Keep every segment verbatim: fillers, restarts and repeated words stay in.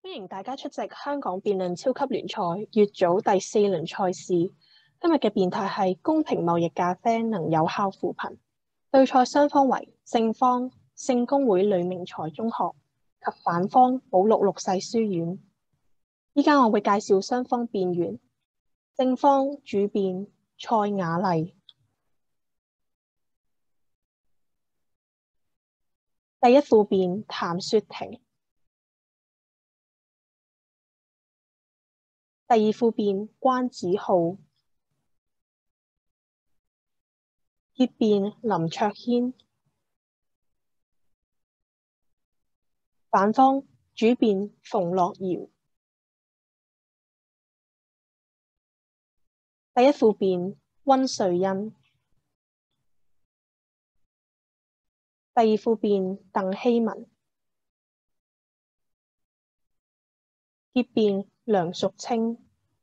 歡迎大家出席香港辯論超級聯賽乙組第四輪賽事。今日嘅辯題係公平貿易咖啡能有效扶貧。對賽雙方為正方聖公會呂明才中學及反方保祿六世書院。依家我會介紹雙方辯員。正方主辯蔡雅麗。第一副辯譚雪婷。第二副辯關子浩。結辯林卓軒。反方主辯馮樂瑤。第一副辯溫瑞欣。第二副辯鄧希文。結辯梁淑清。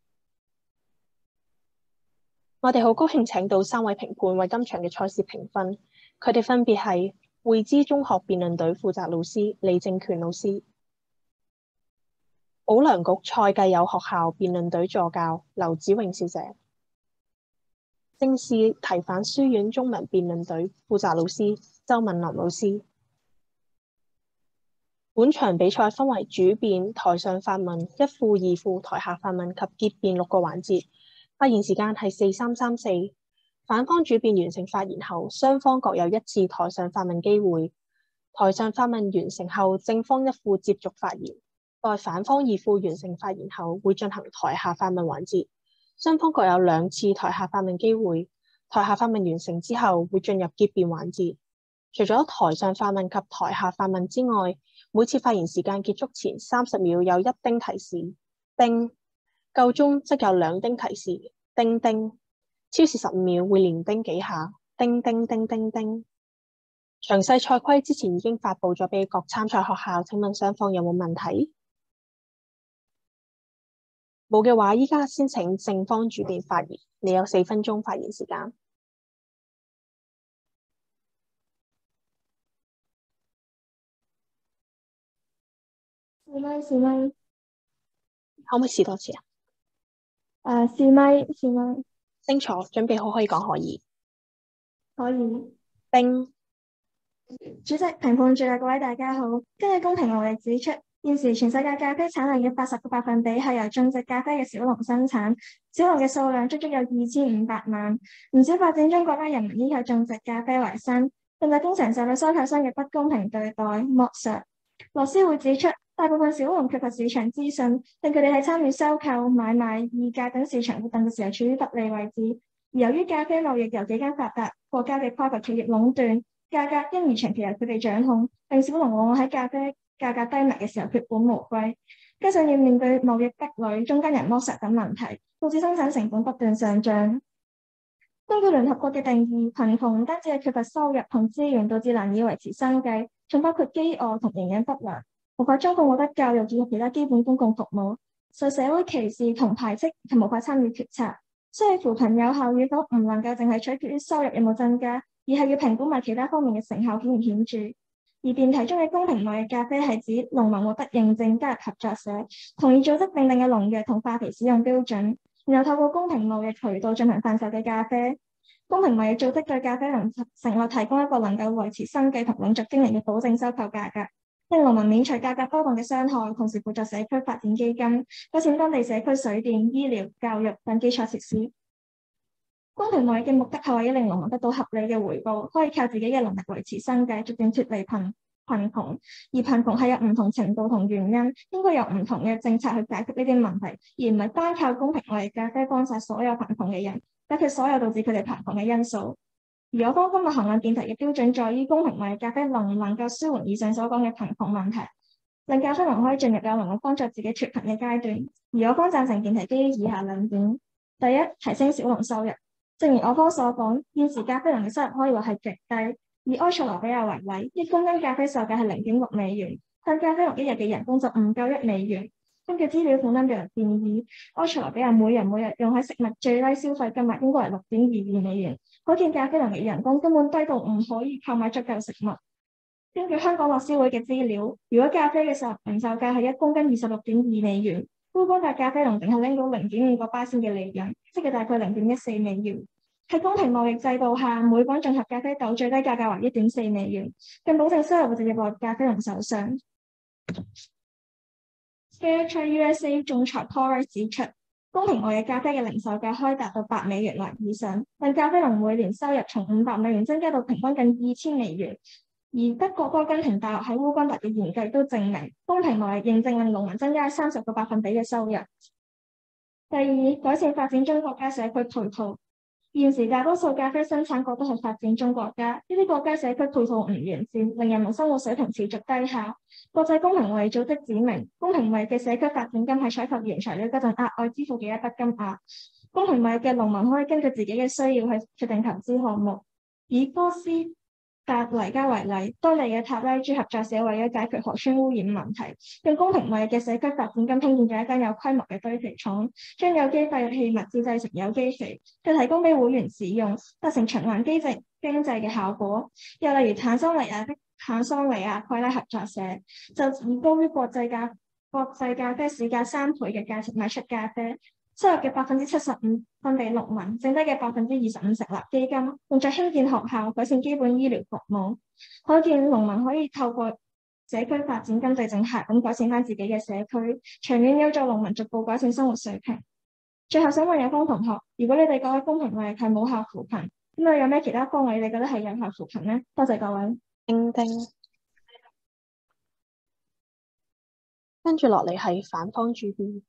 我哋好高興請到三位評判為今場嘅賽事評分，佢哋分別係匯知中學辯論隊負責老師李正權老師，保良局蔡繼友學校辯論隊助教劉子穎小姐，正視提反書院中文辯論隊負責老師周敏林老師。本場比賽分為主辯、台上發問、一副、二副、台下發問及結辯六個環節。發言時間係四三三四。反方主辯完成發言後，雙方各有一次台上發問機會。台上發問完成後，正方一副接續發言。待反方二副完成發言後，會進行台下發問環節。雙方各有兩次台下發問機會。台下發問完成之後，會進入結辯環節。除咗台上發問及台下發問之外，每次發言時間結束前三十秒有一叮提示，叮。夠鐘則有兩叮提示，叮叮，超時十五秒會連叮幾下，叮叮叮叮叮。詳細賽規之前已經發佈咗俾各參賽學校，請問雙方有冇問題？冇嘅話，依家先請正方主辯發言，你有四分鐘發言時間。 試咪試咪， 可唔可以試多次啊？ 誒，試咪試咪， 清楚，準備好可以講可以。 可以。 叮。 主席、評判、在座各位大家好。根據公平貿易指出，現時全世界咖啡產量嘅八十個百分比係由種植咖啡嘅小農生產，小農嘅數量足足有二千五百萬。唔少發展中國家人民依靠種植咖啡為生，但係經常受到收購商嘅不公平對待、剝削。樂施會指出，大部分小農缺乏市場資訊，令佢哋喺參與收購、買賣、議價等市場活動嘅時候處於不利位置。而由於咖啡貿易由幾間發達國家嘅跨國企業壟斷，價格因而長期由佢哋掌控，令小農往往喺咖啡價格低迷嘅時候血本無歸。加上要面對貿易壁壘、中間人剝削等問題，導致生產成本不斷上漲。根據聯合國嘅定義，貧窮唔單止係缺乏收入同資源，導致難以維持生計，仲包括飢餓同營養不良，無法充分獲得教育以及其他基本公共服務，受社會歧視同排斥，及無法參與決策。所以扶貧有效與否唔能夠淨係取決於收入有冇增加，而係要評估埋其他方面嘅成效顯唔顯著。而辯題中嘅公平貿易咖啡係指農民獲得認證加入合作社，同意組織訂定嘅農藥同化肥使用標準，然後透過公平貿易渠道進行販售嘅咖啡。公平貿易組織對咖啡農承諾提供一個能夠維持生計同永續經營嘅保證收購價格，令農民免除價格波動嘅傷害，同時輔助社區發展基金，發展當地社區水電、醫療、教育等基礎設施。公平貿易嘅目的係為咗令農民得到合理嘅回報，可以靠自己嘅能力維持生計，逐漸脫離貧貧窮。而貧窮係有唔同程度同原因，應該有唔同嘅政策去解決呢啲問題，而唔係單靠公平貿易咖啡幫晒所有貧窮嘅人，解決所有導致佢哋貧窮嘅因素。而我方今日衡量辯題嘅標準在於公平貿易咖啡能唔能夠舒緩以上所講嘅貧窮問題，令咖啡農可以進入有能力幫助自己脫貧嘅階段。而我方贊成辯題基於以下兩點：第一，提升小農收入。正如我方所講，現時咖啡農嘅收入可以話係極低。以埃塞俄比亞為例，一公斤咖啡售價係零點六美元，但咖啡農一日嘅人工就唔夠一美元。根據資料統計表建議，埃塞俄比亞每人每日用喺食物最低消費金額應該係六點二二美元，可見咖啡農嘅人工根本低到唔可以購買足夠食物。呢根據香港樂施會嘅資料，如果咖啡嘅售零售價係一公斤二十六點二美元，烏干達咖啡農淨係拎到零點五個巴仙嘅利潤，即係大概零點一四美元。喺公平貿易制度下，每磅綜合咖啡豆最低價格為一點四美元，更保證收入直接落咖啡農手上。Fairtrade U S A 總裁 Torres 指出，公平貿易咖啡嘅零售價可以達到八美元或以上，但咖啡農每年收入從五百美元增加到平均近二千美元。而德國哥根廷大學喺烏干達嘅研究都證明，公平貿易認證令農民增加三十個百分比嘅收入。第二，改善發展中國家社區配套。現時大多數咖啡生產國都係發展中國家，呢啲國家社區配套唔完善，令人民生活水平持續低下。國際公平貿易組織指明，公平貿易嘅社區發展金係採購原材料嗰陣額外支付嘅一筆金額。公平貿易嘅農民可以根據自己嘅需要去決定投資項目。以哥斯達黎加為例，當地嘅塔拉豬合作社為咗解決河川污染問題，用公平貿易嘅社區發展金興建咗一間有規模嘅堆肥廠，將有機廢棄物自製成有機肥，再提供俾會員使用，達成循環機制經濟嘅效果。又例如坦桑尼亞的坦桑尼亞蓋拉合作社，就以高於國際價國際咖啡市價三倍嘅價錢賣出咖啡。收入嘅百分之七十五分俾農民，剩低嘅百分之二十五成立基金，用作興建學校、改善基本醫療服務。可見農民可以透過社區發展金對症下咁改善翻自己嘅社區，長遠有助農民逐步改善生活水平。最後想問有方同學，如果你哋覺得公平貿易係冇效扶貧，咁你有咩其他方案你哋覺得係有效扶貧呢？多謝各位。 叮叮。跟住落嚟係反方主辯。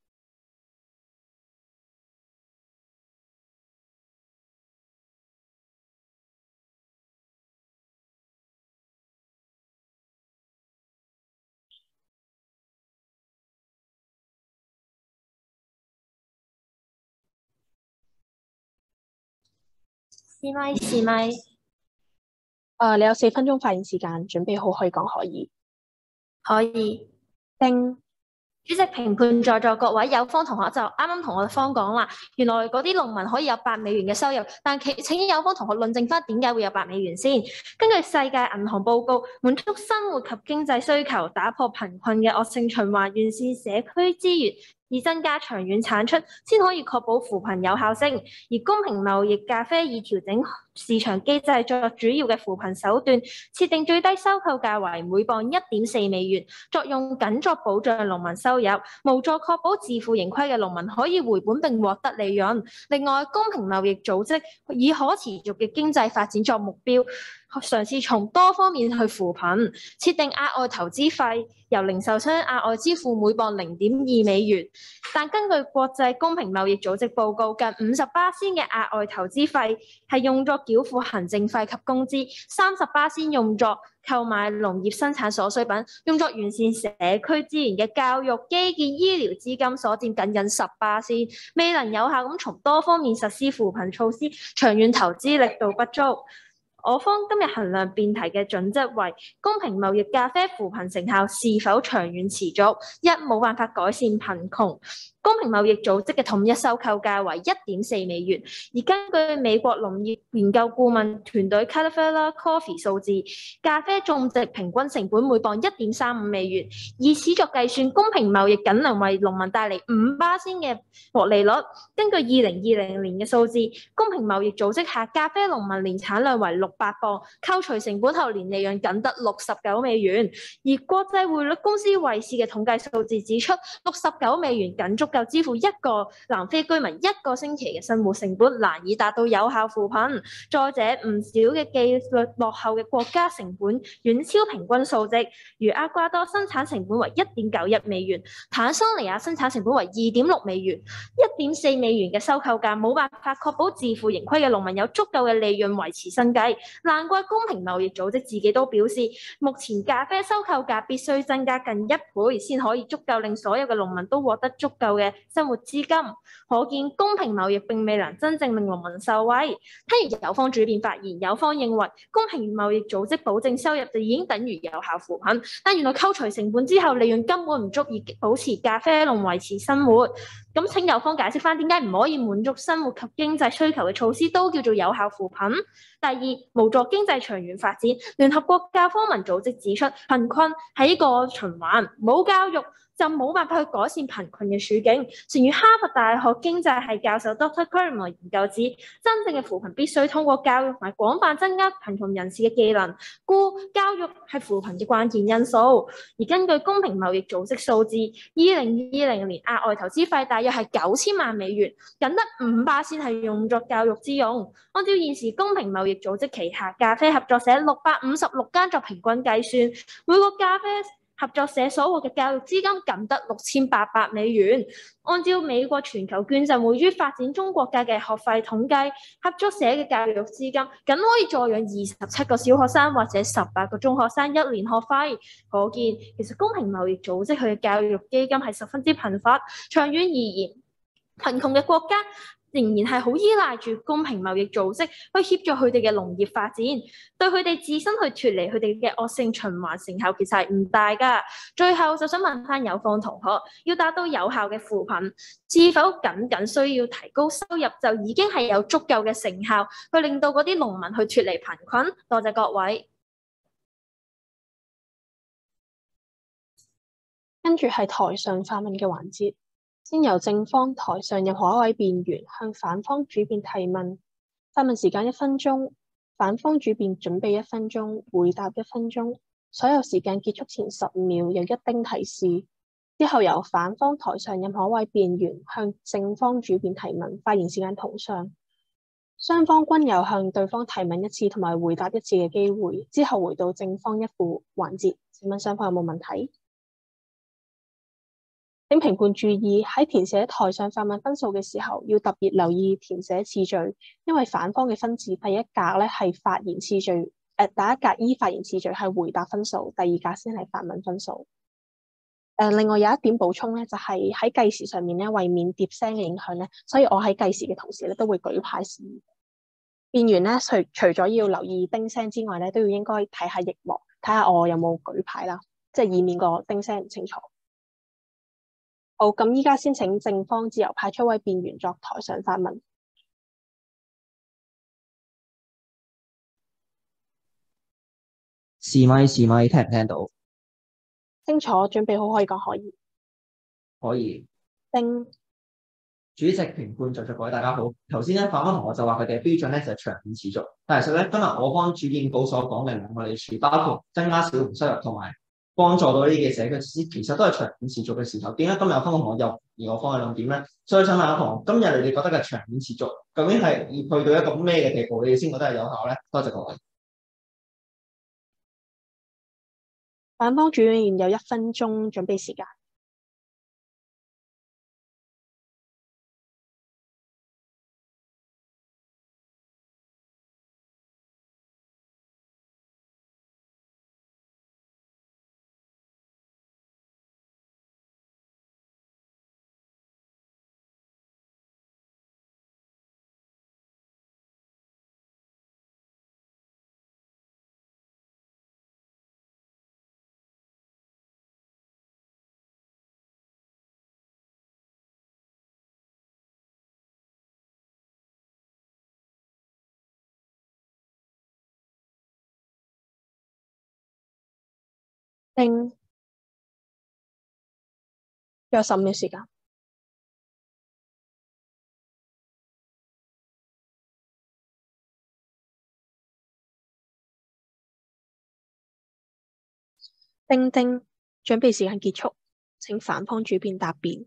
試咪試咪，誒、 呃，你有四分鐘發言時間，準備好可以講可以。 可以。 叮。 主席評判在座各位有方同學就啱啱同我方講話，原來嗰啲農民可以有八美元嘅收入，但請請有方同學論證翻點解會有八美元先。根據世界銀行報告，滿足生活及經濟需求，打破貧困嘅惡性循環，完善社區資源，以增加長遠產出，先可以確保扶貧有效性。而公平貿易咖啡以調整市場機制作主要嘅扶貧手段，設定最低收購價為每磅一點四美元，作用僅作保障農民收入，無助確保自負盈虧嘅農民可以回本並獲得利潤。另外，公平貿易組織以可持續嘅經濟發展作目標，嘗試從多方面去扶貧，設定額外投資費，由零售商額外支付每磅零點二美元。但根據國際公平貿易組織報告，近五十巴仙嘅額外投資費係用作繳付行政費及工資，三十巴仙用作購買農業生產所需品，用作完善社區資源嘅教育、基建、醫療資金所佔僅僅十巴仙，未能有效咁從多方面實施扶貧措施，長遠投資力度不足。我方今日衡量辯題嘅準則為公平貿易咖啡扶貧成效是否長遠持續。一、冇辦法改善貧窮。公平貿易組織嘅統一收購價為一點四美元，而根據美國農業研究顧問團隊 California Coffee 數字，咖啡種植平均成本每磅一點三五美元，以此作計算，公平貿易僅能為農民帶嚟五巴仙嘅獲利率。根據二零二零年嘅數字，公平貿易組織下咖啡農民年產量為六百磅，扣除成本後年利潤僅得六十九美元。而國際匯率公司惠市嘅統計數字指出，六十九美元僅足夠支付一個南非居民一個星期嘅生活成本，難以達到有效扶貧。再者，唔少嘅紀律落後嘅國家成本遠超平均數值，如厄瓜多生產成本為一點九一美元，坦桑尼亞生產成本為二點六美元，一點四美元嘅收購價冇辦法確保自負盈虧嘅農民有足夠嘅利潤維持生計。難怪公平貿易組織自己都表示，目前咖啡收購價必須增加近一倍，先可以足夠令所有嘅農民都獲得足夠嘅生活資金。可見公平貿易並未能真正令農民受惠。聽完有方主辯發言，有方認為公平貿易組織保證收入就已經等於有效扶貧，但原來扣除成本之後，利潤根本唔足以保持咖啡農維持生活。 咁請有方解釋翻點解唔可以滿足生活及經濟需求嘅措施都叫做有效扶貧？第二，無助經濟長遠發展。聯合國教科文組織指出，貧困係一個循環，冇教育就冇辦法去改善貧困嘅處境。正如哈佛大學經濟系教授 Doctor Cramer 研究指，真正嘅扶貧必須通過教育同埋廣泛增加貧窮人士嘅技能，故教育係扶貧嘅關鍵因素。而根據公平貿易組織數字，二零二零年額外投資費大約係九千萬美元，僅得五巴仙係用作教育之用。按照現時公平貿易組織旗下咖啡合作社六百五十六間作平均計算，每個咖啡合作社所獲嘅教育資金僅得六千八百美元。按照美國全球捐贈會於發展中國家嘅學費統計，合作社嘅教育資金僅可以助養二十七個小學生或者十八個中學生一年學費。可見其實公平貿易組織佢嘅教育基金係十分之貧乏。長遠而言，貧窮嘅國家仍然係好依賴住公平貿易組織去協助佢哋嘅農業發展，對佢哋自身去脫離佢哋嘅惡性循環成效其實係唔大㗎。最後就想問翻有方同學，要達到有效嘅扶貧，是否僅僅需要提高收入就已經係有足夠嘅成效，去令到嗰啲農民去脫離貧困？多謝各位。 跟住係台上發問嘅環節。先由正方台上任何一位辯員向反方主辯提問，發問時間一分鐘，反方主辯準備一分鐘，回答一分鐘。所有時間結束前十五秒有一丁提示。之後由反方台上任何一位辯員向正方主辯提問，發言時間同上。雙方均有向對方提問一次同埋回答一次嘅機會。之後回到正方一副環節。請問雙方有冇問題？請評判注意，喺填寫台上發問分數嘅時候，要特別留意填寫次序，因為反方嘅分字第一格咧係發言次序，誒、呃、第一格依發言次序係回答分數，第二格先係發問分數。誒、呃，另外有一點補充咧，就係喺計時上面咧，為免碟聲嘅影響咧，所以我喺計時嘅同時咧都會舉牌示意。辯員咧除除咗要留意叮聲之外咧，都要應該睇下熒幕，睇下我有冇舉牌啦，即係以免個叮聲唔清楚。好，咁依家先請正方自由派出位辯員作台上發問。 試咪試咪，聽唔聽到？ 清楚，準備好可以講可以。 可以。 丁主席、評判、在座各位大家好。頭先咧，反方同學就話佢哋嘅標準咧就係長遠持續，但係其實咧今日我方主辯稿所講嘅兩個利處，包括增加小農收入同埋幫助到呢啲嘅社區設施，其實都係長遠持續嘅時候。點解今日有方同學又而我方嘅兩點咧？所以想問下同學，今日你哋覺得嘅長遠持續，究竟係要去到一個咩嘅地步，你哋先覺得係有效咧？多謝各位。 反方主辯有一分鐘準備時間。丁有十五秒時間。丁丁，準備時間結束，請反方主辯答辯。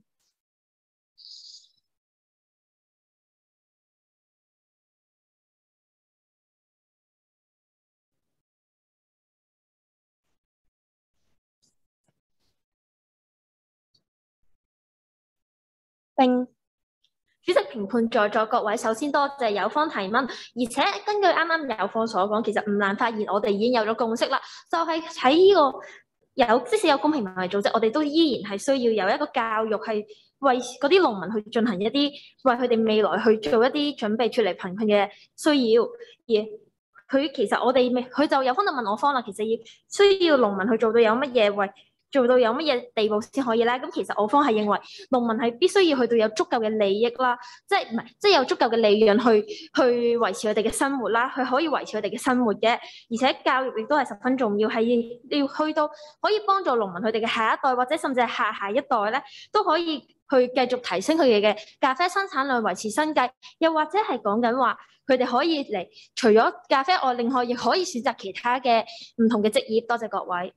丁主席、評判在座各位，首先多謝有方提問，而且根據啱啱有方所講，其實唔難發現我哋已經有咗共識啦，就係喺呢個有即使有公平貿易組織，我哋都依然係需要有一個教育，係為嗰啲農民去進行一啲為佢哋未來去做一啲準備脫離貧困嘅需要。而佢其實我哋未佢就有方就問我方啦，其實要需要農民去做到有乜嘢為做到有乜嘢地步先可以咧？咁其實我方係認為農民係必須要去到有足夠嘅利益啦，即係唔係即係有足夠嘅利潤去去維持佢哋嘅生活啦，佢可以維持佢哋嘅生活嘅。而且教育亦都係十分重要，係要去到可以幫助農民佢哋嘅下一代或者甚至係下下一代咧，都可以去繼續提升佢哋嘅咖啡生產量，維持生計，又或者係講緊話佢哋可以嚟除咗咖啡外，另外亦可以選擇其他嘅唔同嘅職業。多謝各位。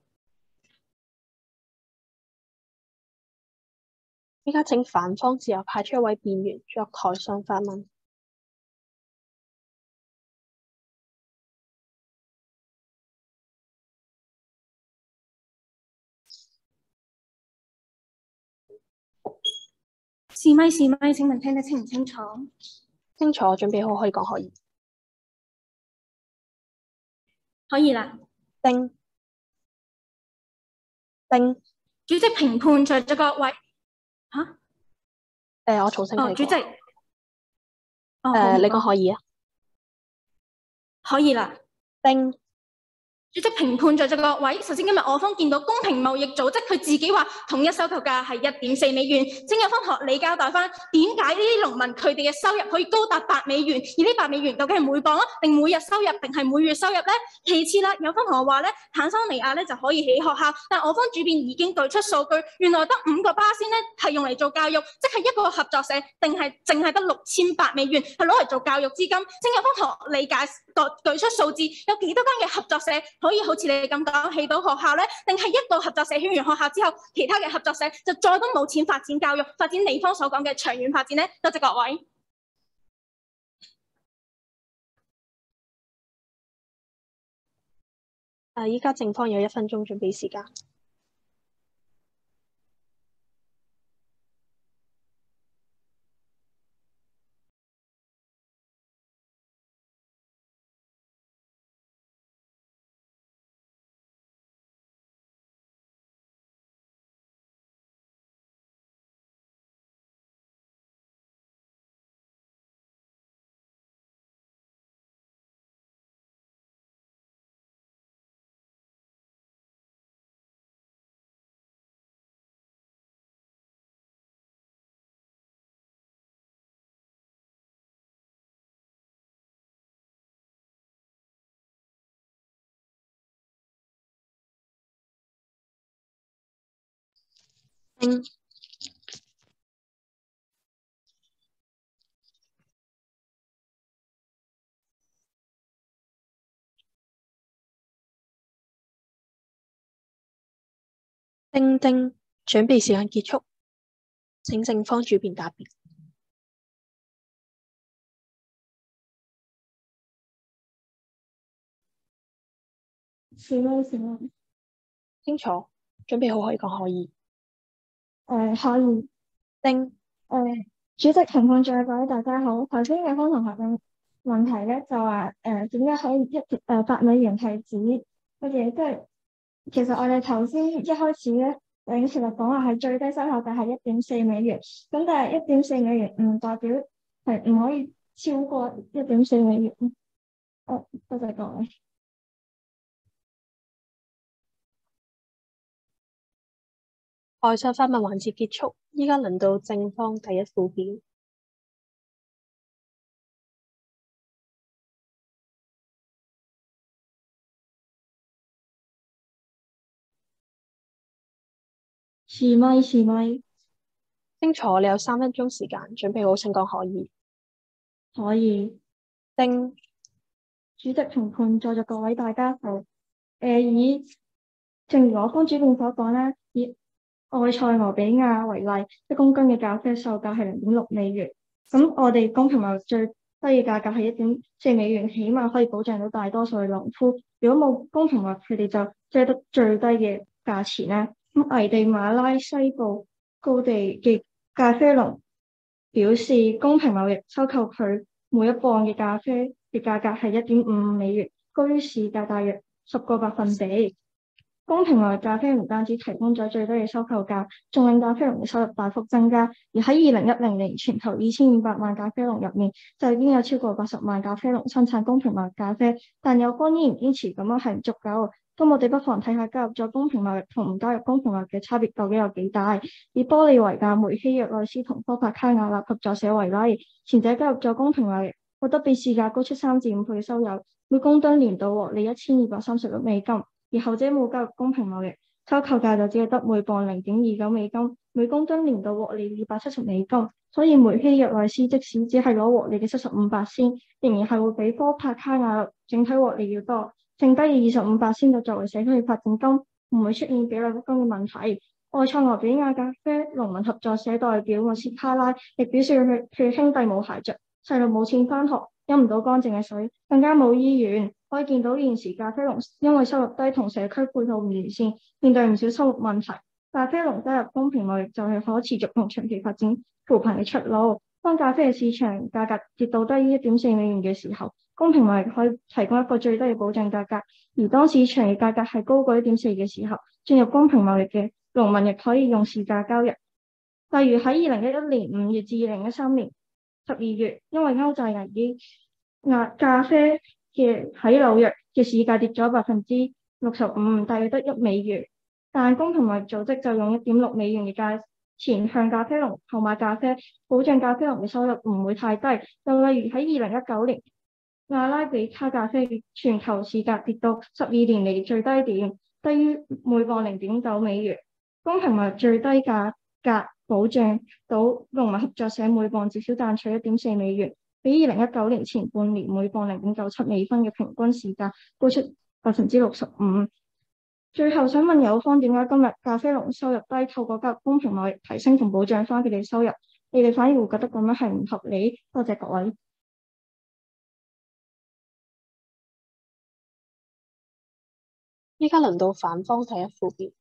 依家請反方自由派出一位辯員作台上發問。 試咪試咪，請問聽得清唔清楚？ 清楚，準備好可以講可以。 可以啦。 叮叮。 主席評判在座各位。吓？誒、 呃，我重新哦，主席。 哦，呃、你講可以啊？ 可以啦。 叮。 主席評判在座各位，首先今日我方見到公平貿易組織佢自己話統一收購價係一點四美元，請有方學你交代翻點解呢啲農民佢哋嘅收入可以高達八美元，而呢八美元究竟係每磅啊，定每日收入，定係每月收入咧？其次啦，有方同學話咧，坦桑尼亞咧就可以起學校，但我方主編已經舉出數據，原來得五個巴仙咧係用嚟做教育，即係一個合作社，定係淨係得六千八美元係攞嚟做教育資金？請有方同學理解舉舉出數字，有幾多間嘅合作社可以好似你咁講起到學校咧？定係一個合作社起完學校之後，其他嘅合作社就再都冇錢發展教育，發展你方所講嘅長遠發展咧？多謝各位。 誒，依家正方有一分鐘準備時間。叮叮叮，準備時間結束，請正方主辯答辯。 是咯，是咯。 清楚，準備好可以講可以。 誒、呃，可以。 叮。誒、 呃，主席評判在各位大家好。頭先有方同學嘅問題咧，就話誒點解可以一誒八美元係指乜嘢？即係其實我哋頭先一開始咧，誒其實講話係最低收購價係一點四美元，咁但係一點四美元唔代表係唔可以超過一點四美元。哦，多謝各位。 台上發問環節結束，依家輪到正方第一副辯。 是咪？是咪？ 清楚，你有三分鐘時間，準備好請講可以。 可以。 叮。 主席評判在座各位大家好。誒、呃，以正如我方主辯所講咧，以埃塞俄比亞為例，一公斤嘅咖啡售價係零點六美元。咁我哋公平貿易最低嘅價格係一點四美元，起碼可以保障到大多數嘅農夫。如果冇公平貿易，佢哋就借得最低嘅價錢咧。咁危地馬拉西部高地嘅咖啡農表示，公平貿易收購佢每一磅嘅咖啡嘅價格係一點五美元，高於市價大約十個百分比。公平貿易咖啡唔單止提供咗最低嘅收購價，仲令咖啡農嘅收入大幅增加。而喺二零一零年，全球二千五百萬咖啡農入面，就已經有超過八十萬咖啡農生產公平貿易咖啡。但有方依然堅持咁樣係唔足夠， 咁我哋不妨睇下加入咗公平貿易同唔加入公平貿易嘅差別究竟有幾大。以玻利維亞、梅希約內斯同科帕卡瓦納合作社為例，前者加入咗公平貿易，獲得比市價高出三至五倍嘅收入，每公噸年度獲利一千二百三十六美金；而後者冇加入公平貿易，收購價就只係得每磅零點二九美金，每公噸年度獲利二百七十美金。所以梅希約內斯即使只係攞獲利嘅七十五巴仙，仍然係會比科帕卡瓦納整體獲利要多。剩低嘅二十五巴仙就作為社區發展金，唔會出現比例不公嘅問題。埃塞俄比亞咖啡農民合作社代表莫斯卡拉亦表示佢佢兄弟冇孩着，細路冇錢返學，飲唔到乾淨嘅水，更加冇醫院。可以見到現時咖啡農因為收入低同社區配套唔完善，面對唔少生活問題。咖啡農加入公平貿易就係可持續同長期發展扶貧嘅出路。當咖啡嘅市場價格跌到低於一點四美元嘅時候，公平貿易可以提供一個最低嘅保障價格；而當市場嘅價格係高過一點四嘅時候，進入公平貿易嘅農民亦可以用市價交易。例如喺二零一一年五月至二零一三年十二月，因為歐債危機，壓咖啡嘅喺紐約嘅市價跌咗百分之六十五，大約得一美元。但公平貿易組織就用一點六美元嘅價錢向咖啡農購買咖啡，保障咖啡農嘅收入唔會太低。又例如喺二零一九年，阿拉比卡咖啡嘅全球市價跌到十二年嚟最低點，低於每磅零點九美元。公平貿易最低價格保障到農民合作社每磅至少賺取一點四美元，比二零一九年前半年每磅零點九七美分嘅平均市價高出百分之六十五。最後想問友方，點解今日咖啡農收入低，透過加入公平貿易提升同保障翻佢哋收入，你哋反而會覺得咁樣係唔合理？多謝各位。 依家輪到反方睇一副表。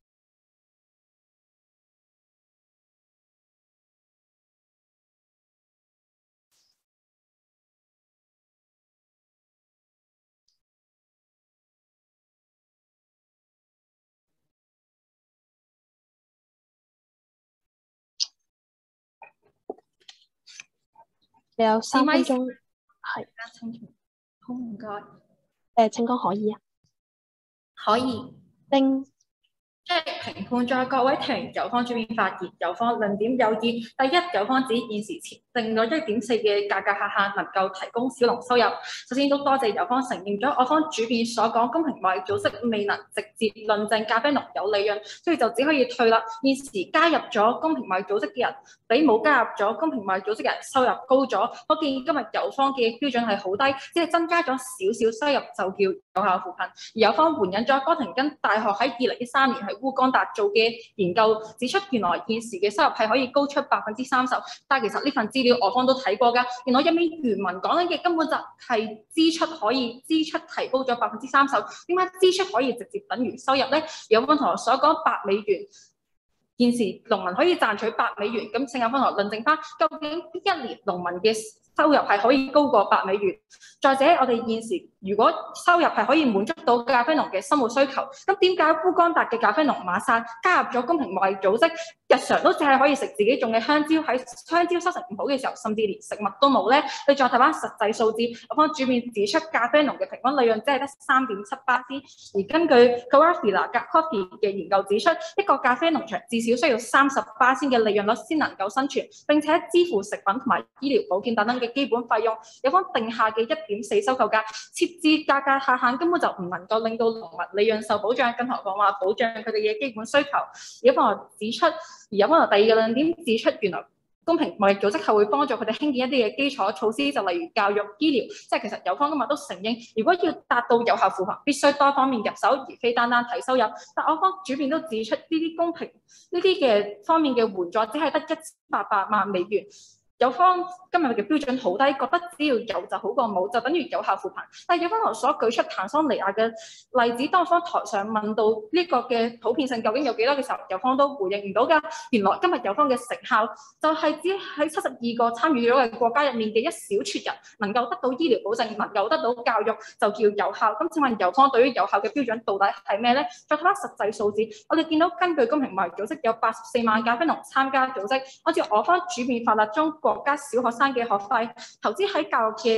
你有三分鐘，係。 好唔該。 誒，請講可以啊。 可以。 叮。 即係評判在各位庭友方主辯發言，友方論點有異。第一，友方指現時設定咗一點四嘅價格下限，能夠提供小農收入。首先都多謝友方承認咗我方主辯所講公平貿易組織未能直接論證咖啡農有利潤，所以就只可以退啦。現時加入咗公平貿易組織嘅人，比冇加入咗公平貿易組織嘅人收入高咗。可見今日友方嘅標準係好低，只係增加咗少少收入就叫有效扶貧。而友方援引咗哥廷根大學喺二零一三年喺烏干達做嘅研究指出，原來現時嘅收入係可以高出百分之三十。但係其實呢份資料我方都睇過㗎，原來入面原文講緊嘅根本就係支出可以支出提高咗百分之三十。點解支出可以直接等於收入咧？友方同學所講百美元，現時農民可以賺取百美元，咁請友方同學論證翻，究竟邊一年農民嘅收入係可以高過百美元？再者，我哋現時如果收入係可以滿足到咖啡農嘅生活需求，咁點解烏干達嘅咖啡農馬薩加入咗公平貿易組織，日常都只係可以食自己種嘅香蕉，喺香蕉收成唔好嘅時候，甚至連食物都冇咧？你再睇翻實際數字，我方主辯指出咖啡農嘅平均利潤只係得三點七巴仙，而根據 Carafa Coffee 嘅研究指出，一個咖啡農場至少需要三十巴仙嘅利潤率先能夠生存，並且支付食品同埋醫療保健等等嘅基本費用。有方定下嘅一點四收購價，設置價格下限根本就唔能夠令到農民利潤受保障，更何況話保障佢哋嘅基本需求。有方指出，而有方第二個論點指出，原來公平貿易組織係會幫助佢哋興建一啲嘅基礎措施，就例如教育、醫療。即係其實友方今日都承認，如果要達到有效扶貧，必須多方面入手，而非單單睇收入。但我方主辯都指出，呢啲公平呢啲嘅方面嘅援助，只係得一千八百萬美元。友方今日嘅標準好低，覺得只要有就好過冇，就等於有效扶貧。但係友方頭所舉出坦桑尼亞嘅例子，當方台上問到呢個嘅普遍性究竟有幾多嘅時候，友方都回應唔到㗎。原來今日友方嘅成效就係只喺七十二個參與咗嘅國家入面嘅一小撮人能夠得到醫療保證，能夠得到教育，就叫有效。咁請問友方對於有效嘅標準到底係咩咧？再睇翻實際數字，我哋見到根據公平貿易組織有八十四萬咖啡農參加組織，按照我方主辯法律中國家小學生嘅學費投資喺教育嘅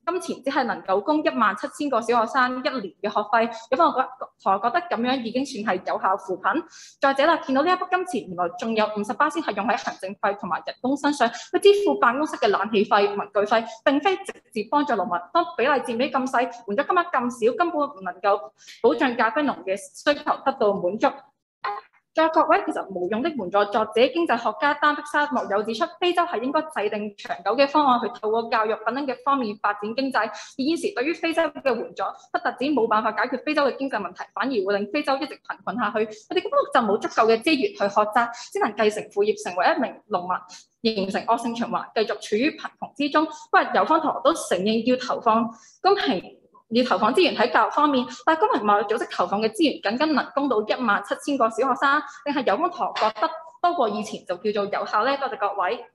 金錢只係能夠供一萬七千個小學生一年嘅學費，有方同學同學覺得咁樣已經算係有效扶貧。再者啦，見到呢一筆金錢原來仲有五十巴仙係用喺行政費同埋人工身上，去支付辦公室嘅冷氣費、文具費，並非直接幫助農民。當比例佔比咁細，換咗金額咁少，根本唔能夠保障咖啡農嘅需求得到滿足。再各位，其實無用的援助作者經濟學家丹碧沙莫有指出，非洲係應該制定長久嘅方案，去透過教育等等嘅方面發展經濟。而現時對於非洲嘅援助，不特止冇辦法解決非洲嘅經濟問題，反而會令非洲一直貧困下去。佢哋根本就冇足夠嘅資源去學習，只能繼承副業，成為一名農民，形成惡性循環，繼續處於貧窮之中。不過有方同學都承認要投放公平。要投放資源喺教育方面，但係公平貿易組織投放嘅資源僅僅能供到一萬七千個小學生，定係有方同學覺得多過以前就叫做有效呢？多謝各位。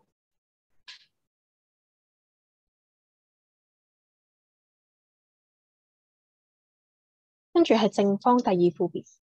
跟住係正方第二副別。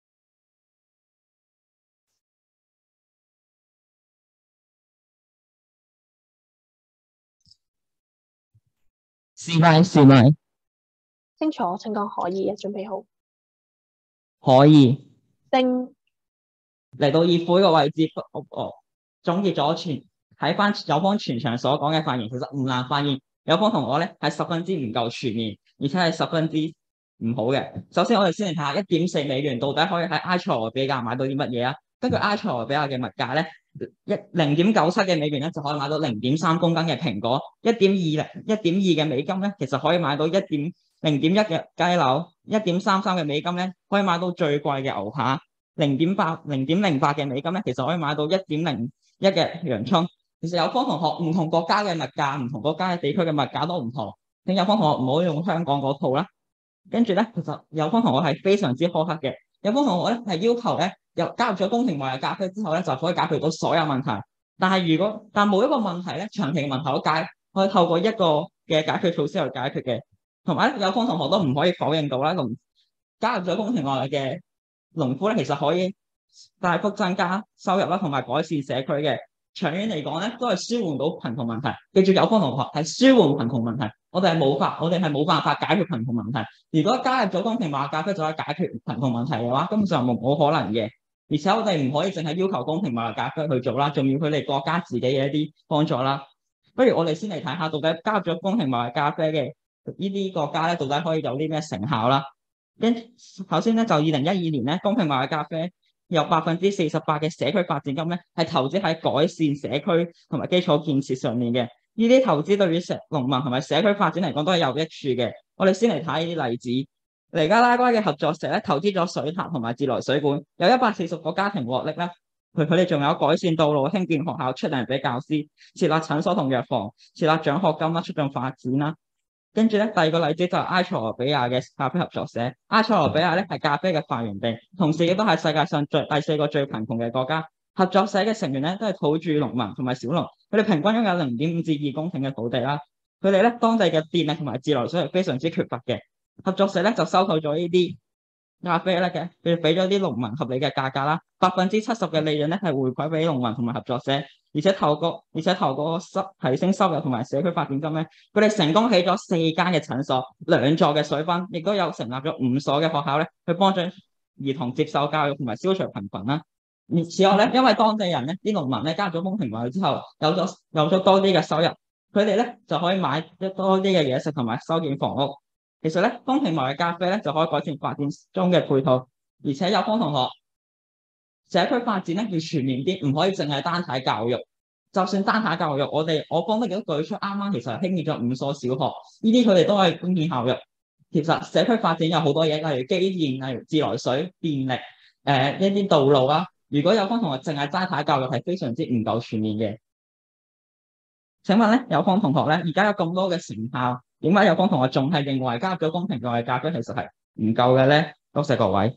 是咪？是咪？ 清楚，請講可以，準備好。 可以。 正嚟到二副呢個位置，我我總結咗全睇翻有方全場所講嘅發言，其實唔難發現有方同學咧係十分之唔夠全面，而且係十分之唔好嘅。首先我哋先嚟睇下一點四美元到底可以喺埃塞俄比亞買到啲乜嘢啊？根據埃塞俄比亞嘅物價咧，一零點九七嘅美元咧就可以買到零點三公斤嘅蘋果，一點二零一點二嘅美金咧其實可以買到一點零點一嘅雞柳，一點三三嘅美金咧可以買到最貴嘅牛扒，零點八零點零八嘅美金咧其實可以買到一點零一嘅洋葱。其實有方同學唔同國家嘅物價，唔同國家嘅地區嘅物價都唔同，請有方同學唔好用香港嗰套啦。跟住咧，其實有方同學係非常之苛刻嘅，有方同學咧係要求咧，又加入咗公平貿易咖啡之後咧，就可以解決到所有問題。但係如果但冇一個問題咧，長期嘅問題都解可以透過一個嘅解決措施去解決嘅。同埋咧，有方同學都唔可以否認到啦，農加入咗公平貿易嘅農夫咧，其實可以大幅增加收入啦，同埋改善社區嘅。長遠嚟講咧，都係舒緩到貧窮問題。記住，有方同學係舒緩貧窮問題，我哋係冇法，我哋係冇辦法解決貧窮問題。如果加入咗公平貿易咖啡就可以解決貧窮問題嘅話，根本上冇冇可能嘅。而且我哋唔可以淨係要求公平貿易咖啡去做啦，仲要佢哋國家自己嘅一啲幫助啦。不如我哋先嚟睇下，到底加入咗公平貿易咖啡嘅呢啲國家咧，到底可以有啲咩成效啦？跟首先咧，就二零一二年咧，公平貿易咖啡有百分之四十八嘅社區發展金咧，係投資喺改善社區同埋基礎建設上面嘅。呢啲投資對於社農民同埋社區發展嚟講都係有益處嘅。我哋先嚟睇呢啲例子。尼加拉瓜嘅合作社咧，投資咗水塔同埋自來水管，有一百四十個家庭獲利咧。佢佢哋仲有改善道路、興建學校、出糧俾教師、設立診所同藥房、設立獎學金啦、促進發展啦。跟住咧，第二個例子就係埃塞俄比亞嘅咖啡合作社。埃塞俄比亞咧係咖啡嘅發源地，同時亦都係世界上最第四個最貧窮嘅國家。合作社嘅成員咧都係土著農民同埋小農，佢哋平均擁有零點五至二公頃嘅土地啦。佢哋咧當地嘅電力同埋自來水係非常之缺乏嘅。合作社咧就收購咗呢啲咖啡咧嘅，佢俾咗啲農民合理嘅價格啦，百分之七十嘅利潤咧係回饋俾農民同埋合作社。而且透過而且透過收提升收入同埋社區發展金咧，佢哋成功起咗四間嘅診所、兩座嘅水泵，亦都有成立咗五所嘅學校咧，去幫助兒童接受教育同埋消除貧困啦。而此外咧，因為當地人咧，啲農民咧加咗公平貿易之後，有咗有咗多啲嘅收入，佢哋咧就可以買一多啲嘅嘢食同埋修建房屋。其實咧，公平貿易咖啡咧就可以改善發展中嘅配套，而且有方同學。社區發展咧要全面啲，唔可以淨係單睇教育。就算單睇教育，我哋我方都幾多舉出，啱啱其實興建咗五所小學，呢啲佢哋都係貢獻效益。其實社區發展有好多嘢，例如基建、例如自來水、電力、誒、呃、一啲道路啦。如果有方同學淨係單睇教育，係非常之唔夠全面嘅。請問咧，有方同學咧，而家有咁多嘅成效，點解有方同學仲係認為加入咗公平貿易咖啡其實係唔夠嘅咧？多謝各位。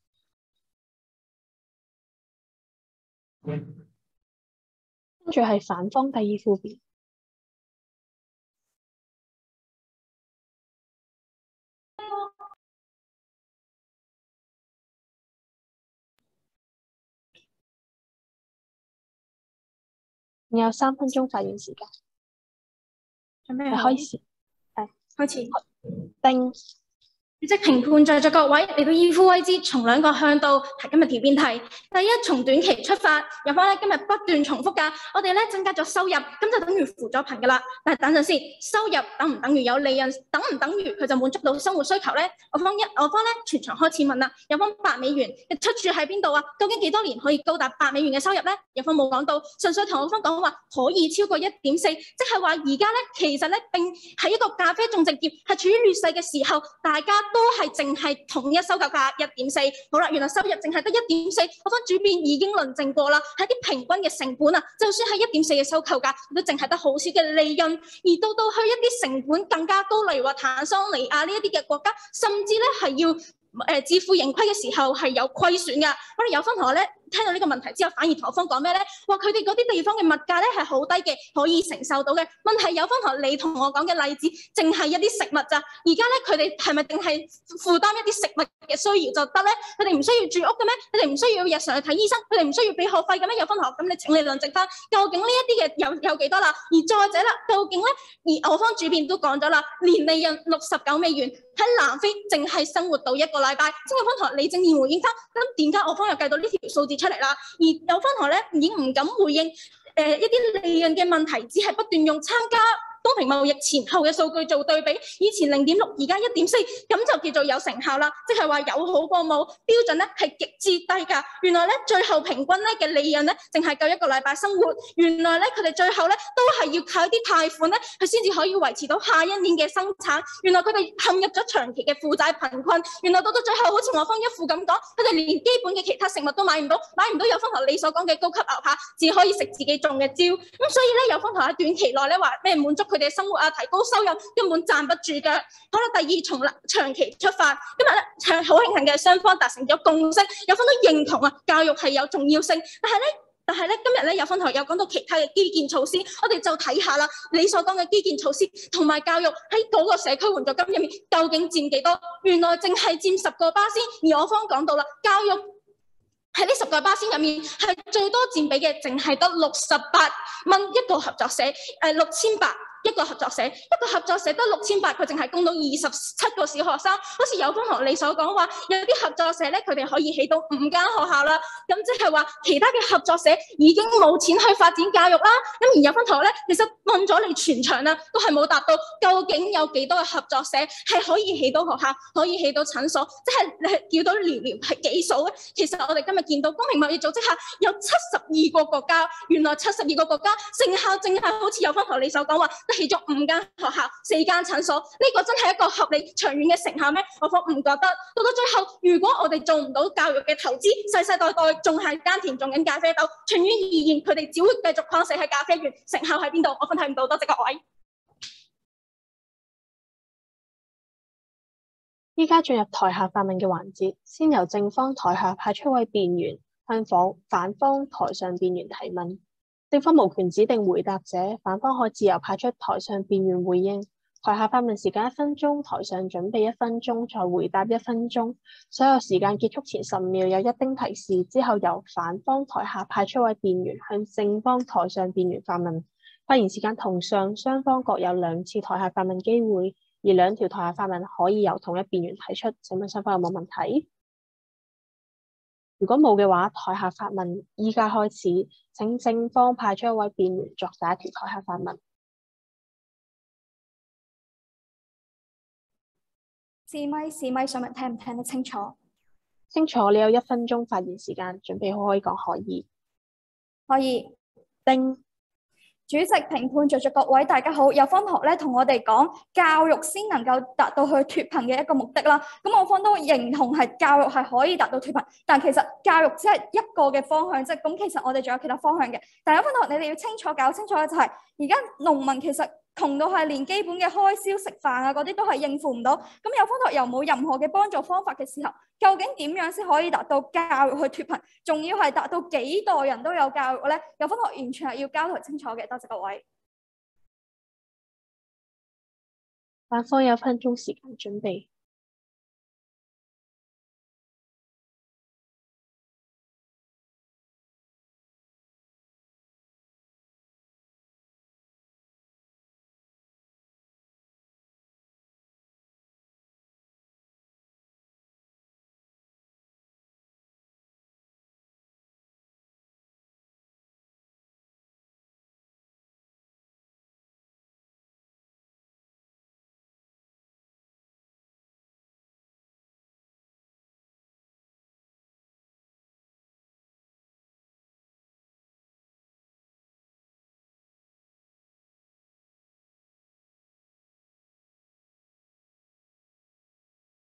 跟住係反方第二副別。你有三分鐘發言時間， 準備好你可以試。係開始。 丁。 主席評判在座各位嚟到依夫威之，從兩個向度提今日條辯題。第一，從短期出發，有方咧今日不斷重複㗎，我哋咧增加咗收入，咁就等於扶助貧㗎啦。但係等陣先，收入等唔等於有利潤？等唔等於佢就滿足到生活需求咧？我方一，我方咧全場開始問啦，有方八美元嘅出處喺邊度啊？究竟幾多年可以高達八美元嘅收入咧？有方冇講到，純粹同我方講話可以超過一點四，即係話而家咧其實咧並喺一個咖啡種植業係處於劣勢嘅時候，大家都係淨係統一收購價一點四，好啦，原來收入淨係得一點四，我方主編已經論證過啦，係啲平均嘅成本啊，就算係一點四嘅收購價，都淨係得好少嘅利潤，而到到去一啲成本更加高，例如話坦桑尼亞呢一啲嘅國家，甚至咧係要誒、呃、自負盈虧嘅時候係有虧損㗎。我哋有分同學咧。聽到呢個問題之後，反而同我方講咩咧？話佢哋嗰啲地方嘅物價咧係好低嘅，可以承受到嘅。問題有方同你同我講嘅例子，淨係一啲食物咋？而家咧佢哋係咪淨係負擔一啲食物嘅需要就得咧？佢哋唔需要住屋嘅咩？佢哋唔需要日常去睇醫生？佢哋唔需要俾學費嘅咩？有方同學咁，你請你論證翻，究竟呢一啲嘅有有幾多啦？而再者啦，究竟咧？而我方主編都講咗啦，年利潤六十九美元喺南非淨係生活到一個禮拜。請有方同學你正面回應翻，咁點解我方又計到呢條數字出嚟啦？而有分學咧已經唔敢回應誒、呃、一啲利潤嘅問題，只係不斷用參加公平貿易前後嘅數據做對比，以前零點六，而家一點四，咁就叫做有成效啦。即係話有好過冇，標準咧係極之低㗎。原來咧最後平均咧嘅利潤咧，淨係夠一個禮拜生活。原來咧佢哋最後咧都係要靠一啲貸款咧，佢先至可以維持到下一年嘅生產。原來佢哋陷入咗長期嘅負債貧困。原來到到最後，好似我方一副咁講，佢哋連基本嘅其他食物都買唔到，買唔到有方頭你所講嘅高級牛扒，只可以食自己種嘅蕉。咁所以咧有方頭喺短期內咧話咩滿足佢哋嘅生活啊，提高收入，根本站不住腳。好啦，第二從長期出發，今日咧好慶幸嘅雙方達成咗共識，有方都認同啊，教育係有重要性。但係咧，但係咧今日咧有方頭有講到其他嘅基建措施，我哋就睇下啦。你所講嘅基建措施同埋教育喺嗰個社區援助金入面究竟佔幾多？原來淨係佔十個巴仙，而我方講到啦，教育喺呢十個巴仙入面係最多佔比嘅，淨係得六十八蚊一個合作社，誒六千八。一個合作社，一個合作社得六千八，佢淨係供到二十七個小學生。好似有方學你所講話，有啲合作社咧，佢哋可以起到五間學校啦。咁即係話，其他嘅合作社已經冇錢去發展教育啦。咁而有方同學咧，其實問咗你全場啦，都係冇答到，究竟有幾多嘅合作社係可以起到學校，可以起到診所，即係你叫到寥寥係幾數咧？其實我哋今日見到公平貿易組織下有七十二個國家，原來七十二個國家成效淨係好似有方學你所講話。起咗五間學校、四間診所，呢、這個真係一個合理長遠嘅成效咩？我方唔覺得。到到最後，如果我哋做唔到教育嘅投資，世世代代仲係耕田種緊咖啡豆，長遠而言，佢哋只會繼續框死喺咖啡園，成效喺邊度？我分睇唔到，多謝各位。 依家進入台下發問嘅環節，先由正方台下派出一位辯員向訪反方台上辯員提問。正方無權指定回答者，反方可自由派出台上辯員回應。台下發問時間一分鐘，台上準備一分鐘，再回答一分鐘。所有時間結束前十秒有一丁提示，之後由反方台下派出一位辯員向正方台上辯員發問。發言時間同上，雙方各有兩次台下發問機會，而兩條台下發問可以由同一辯員提出。請問雙方有冇問題？如果冇嘅話，台下發問依家開始，請正方派出一位辯員作第一條台下發問。 試咪試咪，上面聽唔聽得清楚？ 清楚，你有一分鐘發言時間，準備好可以講可以。 可以。 丁。 主席、評判在座各位大家好，有方同學咧同我哋講，教育先能夠達到去脫貧嘅一個目的啦。咁我方都認同係教育係可以達到脫貧，但其實教育只係一個嘅方向啫。咁其實我哋仲有其他方向嘅。但有方同學你哋要清楚搞清楚嘅就係、是，而家農民其實窮到係連基本嘅開銷食飯啊嗰啲都係應付唔到。咁有方同學又冇任何嘅幫助方法嘅時候，究竟點樣先可以達到教育去脫貧？仲要係達到幾代人都有教育咧？有方同學完全係要交代清楚嘅。多謝各位。 反方有分鐘時間準備。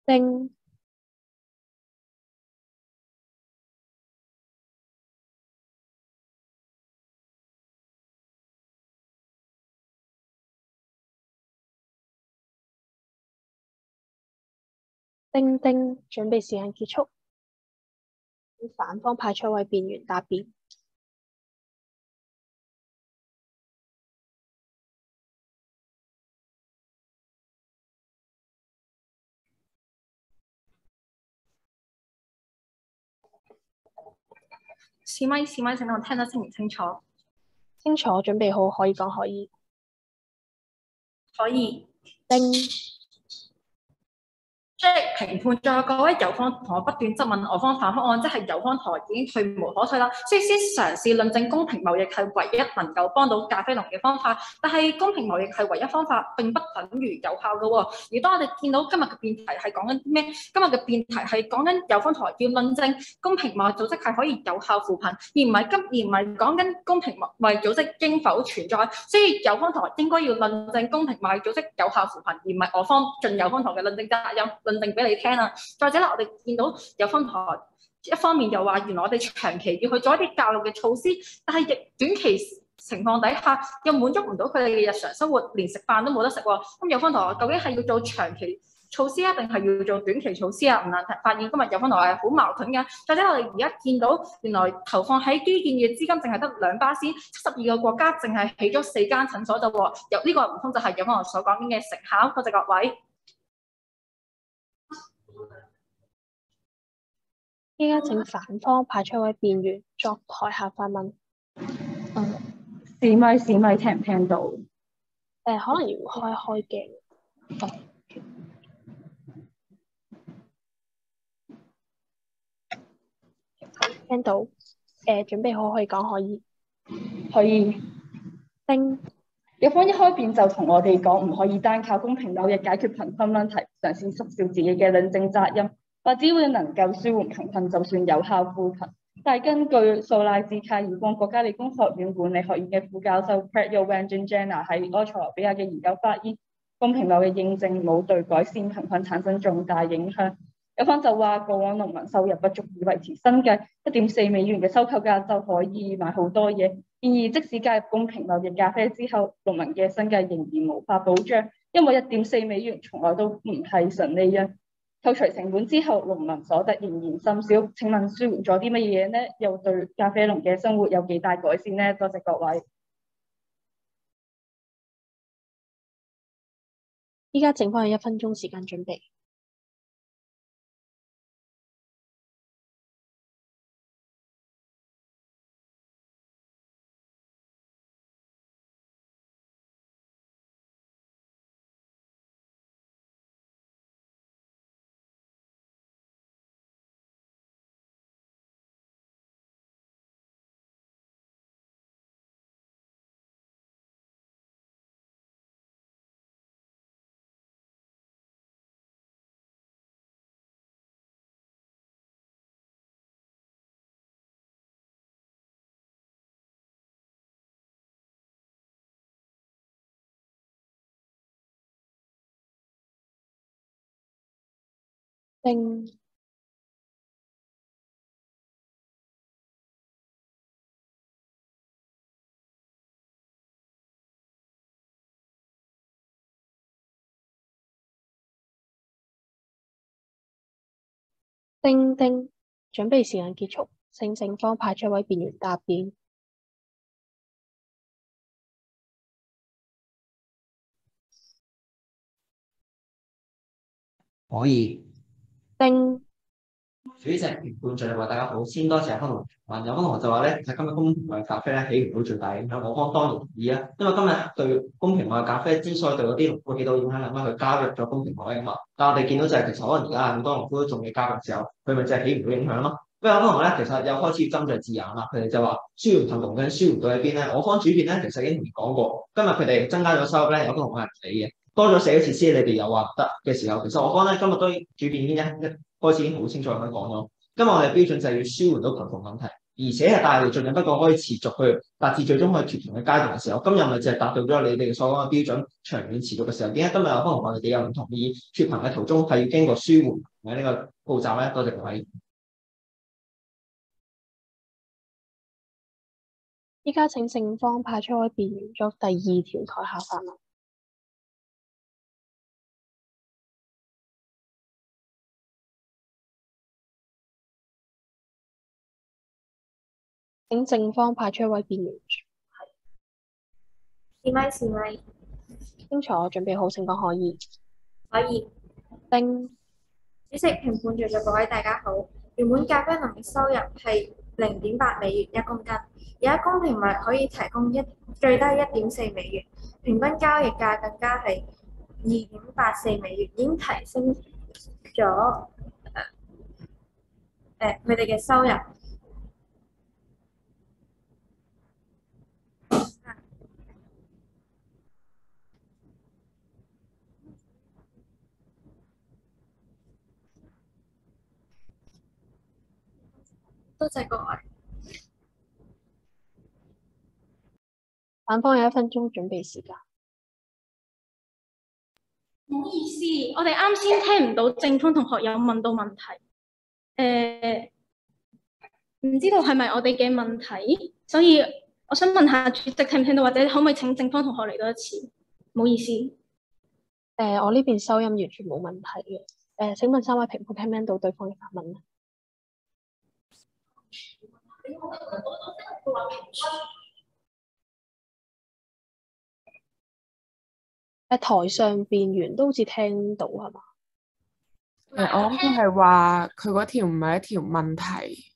叮叮叮，準備時間結束。反方派出一位辯員答辯。 試咪試咪，請問我聽得清唔清楚？ 清楚，準備好，可以講可以。 可以。 叮。 即係評判咗各位友方同我不斷質問我方反方案，即係友方台已經退無可退啦，所以先嘗試論證公平貿易係唯一能夠幫到咖啡農嘅方法。但係公平貿易係唯一方法並不等於有效嘅喎。而當我哋見到今日嘅辯題係講緊咩？今日嘅辯題係講緊友方台要論證公平貿易組織係可以有效扶貧，而唔係今而唔係講緊公平貿易組織應否存在。所以友方台應該要論證公平貿易組織有效扶貧，而唔係我方盡友方台嘅論證責任。論證俾你聽啦。再者啦，我哋見到友方台一方面又話，原來我哋長期要去做一啲教育嘅措施，但係亦短期情況底下又滿足唔到佢哋嘅日常生活，連食飯都冇得食喎。咁友方台究竟係要做長期措施啊，定係要做短期措施啊？唔難發現今日友方台係好矛盾嘅。再者，我哋而家見到原來投放喺基建嘅資金淨係得兩巴仙，七十二個國家淨係起咗四間診所就喎。有呢個唔通就係友方台所講嘅成效？多謝各位。 依家請反方派出一位辯員作台下發問。 嗯，試咪試咪，聽唔聽到？ 誒、呃，可能要開開鏡。 哦。 聽到。誒、呃，準備好可以講可以。 可以。 叮。 友方一開辯就同我哋講，唔可以單靠公平貿易解決貧困問題，嘗試縮小自己嘅論證責任。或只會能夠舒緩貧困，就算有效扶貧。但係根據素賴茲卡爾邦國家理工學院管理學院嘅副教授 Pratyowanjan Jana 喺埃塞俄比亞嘅研究發現，公平貿易認證冇對改善貧困產生重大影響。友方就話，過往農民收入不足以維持生計，一點四美元嘅收購價就可以買好多嘢。然而，即使加入公平貿易咖啡之後，農民嘅生計仍然無法保障，因為一點四美元從來都唔係純利潤。扣除成本之後，農民所得仍然甚少。請問舒緩咗啲乜嘢呢？又對咖啡農嘅生活有幾大改善呢？多謝各位。 依家剩翻有一分鐘時間準備。叮。叮叮，準備時間結束，請正方派出一位辯員答辯。 可以。 叮。 主席評判最後大家好，先多謝友方同學。友方同學就話咧，其實今日公平貿易咖啡咧起唔到最大影響，我方當然同意啊。因為今日對公平貿易咖啡之所以對嗰啲農夫起到影響，係因為佢加入咗公平貿易啊嘛。但係我哋見到就係其實可能而家好多農夫都仲未加入嘅時候，佢咪就係起唔到影響咯。不過友方同學咧，其實又開始針對字眼啦，佢哋就話舒緩貧窮嘅舒緩到喺邊咧？我方主辯咧其實已經同你講過，今日佢哋增加咗收入咧，友方同學係唔理嘅。多咗社會設施，你哋又話唔得嘅時候，其實我方咧今日都主辯已經一一開始已經好清楚咁樣講咗。今日我哋標準就係要舒緩到貧窮問題， 而且係帶嚟進入一個可以持續去達至最終可以脫貧嘅階段嘅時候，今日咪就係達到咗你哋所講嘅標準，長遠持續嘅時候。點解今日有可能我哋幾有唔同意脫貧嘅途中係要經過舒緩嘅呢個步驟咧？多謝各位。 依家請正方派出可以辯完咗第二條台下發問。請正方派出一位辯員。 試咪試咪， 清楚，準備好，請講可以。 可以。 丁主席、評判在座各位大家好。原本咖啡農嘅收入係零點八美元一公斤，而家公平咪可以提供一最低一點四美元，平均交易價更加係二點八四美元，已經提升咗誒誒佢哋嘅收入。多謝各位。 反方有一分鐘準備時間。 唔好意思，我哋啱先聽唔到正方同學有問到問題。誒、唔知道係咪我哋嘅問題，所以我想問下主席聽唔聽到，或者可唔可以請正方同學嚟多一次？唔好意思。 誒、呃，我呢邊收音完全冇問題嘅。誒、呃，請問三位評判聽唔聽到對方嘅發問咧？誒，台上辯員都好似聽到係嘛？ 誒，我諗佢係話佢嗰條唔係一條問題。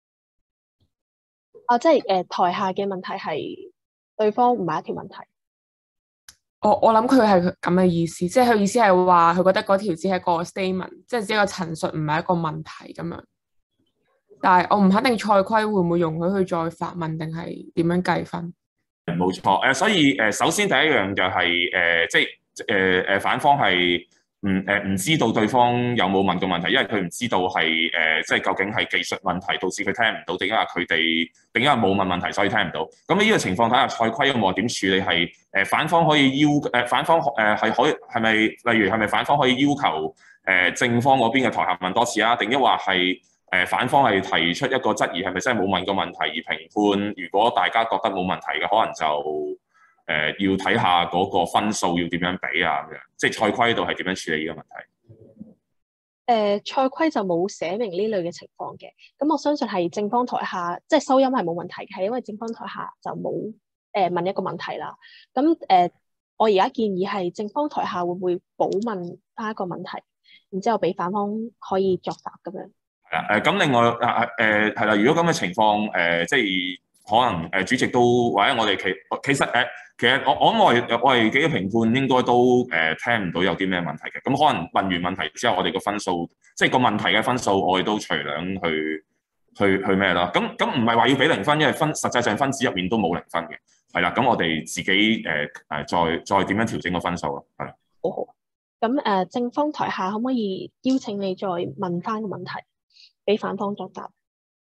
啊，即係誒、呃，台下嘅問題係對方唔係一條問題。 我我諗佢係咁嘅意思，即係佢意思係話佢覺得嗰條只係一個 statement，即係只係一個陳述，唔係一個問題咁樣。但係我唔肯定賽規會唔會容許佢再發問，定係點樣計分？ 冇錯，誒，所以誒，首先第一樣就係、是、誒、呃，即係誒誒，反方係唔誒唔知道對方有冇問到問題，因為佢唔知道係誒、呃，即係究竟係技術問題導致佢聽唔到，定因為佢哋定因為冇問問題所以聽唔到。咁喺呢個情況底下，賽規有冇話點處理？係誒、呃、反方可以要誒、呃、反方誒係、呃、可以係咪例如係咪反方可以要求誒、呃、正方嗰邊嘅台下問多次啊？定抑或係？誒反方係提出一個質疑，係咪真係冇問過問題？而評判如果大家覺得冇問題嘅，可能就誒、呃、要睇下嗰個分數要點樣比啊咁樣，即係賽規度係點樣處理呢個問題？ 誒、呃，賽規就冇寫明呢類嘅情況嘅，咁我相信係正方台下即係收音係冇問題嘅，係因為正方台下就冇誒、呃、問一個問題啦。咁誒、呃，我而家建議係正方台下會唔會補問翻一個問題，然之後俾反方可以作答咁樣。 誒咁、呃、另外誒誒係啦，如果咁嘅情況誒、呃，即係可能誒主席都或者我哋其其實誒、呃，其實我我諗我哋我哋幾個評判應該都誒、呃、聽唔到有啲咩問題嘅。咁可能問完問題之後，我哋個分數即係個問題嘅分數，我哋都隨量去去去咩啦？咁咁唔係話要俾零分，因為分實際上分子入面都冇零分嘅，係啦。咁我哋自己誒誒、呃、再再點樣調整個分數咯？係啦。 好好。咁誒、呃，正方台下可唔可以邀請你再問翻個問題？俾反方作答。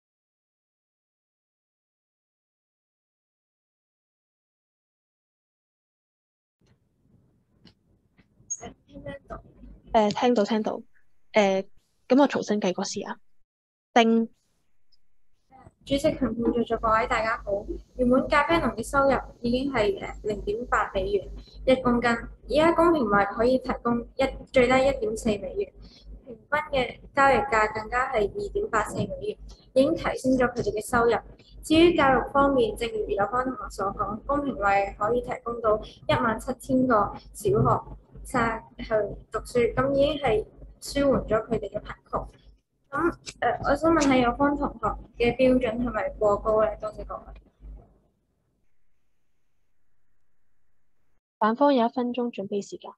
聽唔聽到？ 誒，聽到聽到。誒、呃，咁我重新計個時啊。丁主席、評判在座各位大家好。原本咖啡農嘅收入已經係誒零點八美元一公斤，而家公平咪可以提供一最低一點四美元。平均嘅交易價更加係二點八四美元，已經提升咗佢哋嘅收入。至於教育方面，正如有方同學所講，公平會可以提供到一萬七千個小學生去讀書，咁已經係舒緩咗佢哋嘅貧窮。咁誒、呃，我想問下有方同學嘅標準係咪過高咧？多謝各位。 反方有一分鐘準備時間。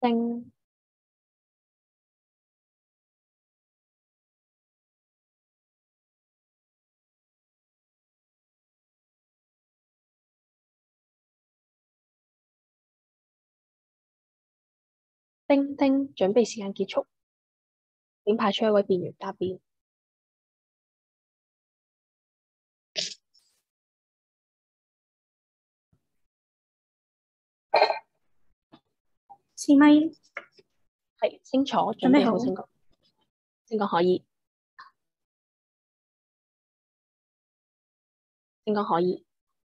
丁丁丁，準備時間結束，請派出一位辯員答辯。 試咪係清楚，準備好請講，請講可以，請講可以。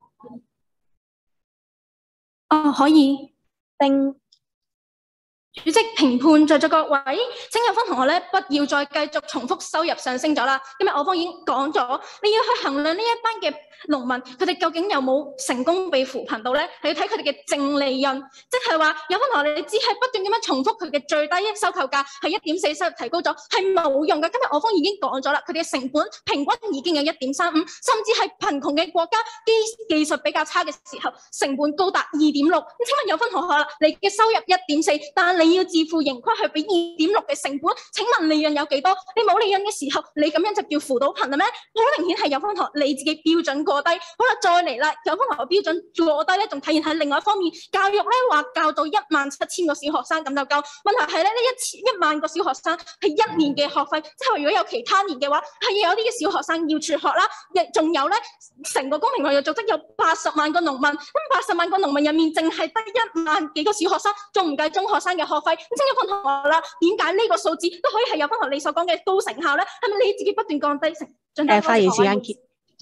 哦，可以。 丁主席評判在座各位，請有方同學咧，不要再繼續重複收入上升咗啦。因為我方已經講咗，你要去衡量呢一班嘅農民，佢哋究竟有冇成功被扶貧到咧？係要睇佢哋嘅淨利潤，即係話有方同學你只係不斷咁樣重複佢嘅最低收購價係一點四收入提高咗，係冇用嘅。今日我方已經講咗啦，佢哋嘅成本平均已經有一點三五，甚至係貧窮嘅國家技技術比較差嘅時候，成本高達二點六。咁請問有方同學啦，你嘅收入一點四，但係你要自負盈虧去俾二點六嘅成本，請問利潤有幾多？你冇利潤嘅時候，你咁樣就叫扶到貧啦咩？好明顯係有方同學你自己標準過低。好啦，再嚟啦，有方同學標準過低咧，仲體現喺另外一方面，教育咧話教到一萬七千個小學生咁就夠。問題係咧，呢一千一萬個小學生係一年嘅學費，即係如果有其他年嘅話，係有啲嘅小學生要輟學啦。亦仲有咧，成個公平貿易組織有八十萬個農民，咁八十萬個農民入面，淨係得一萬幾個小學生，仲唔計中學生嘅學費。咁請有方同學啦，點解呢個數字都可以係有方同學你所講嘅高成效咧？係咪你自己不斷降低成？ 誒，發言時間結。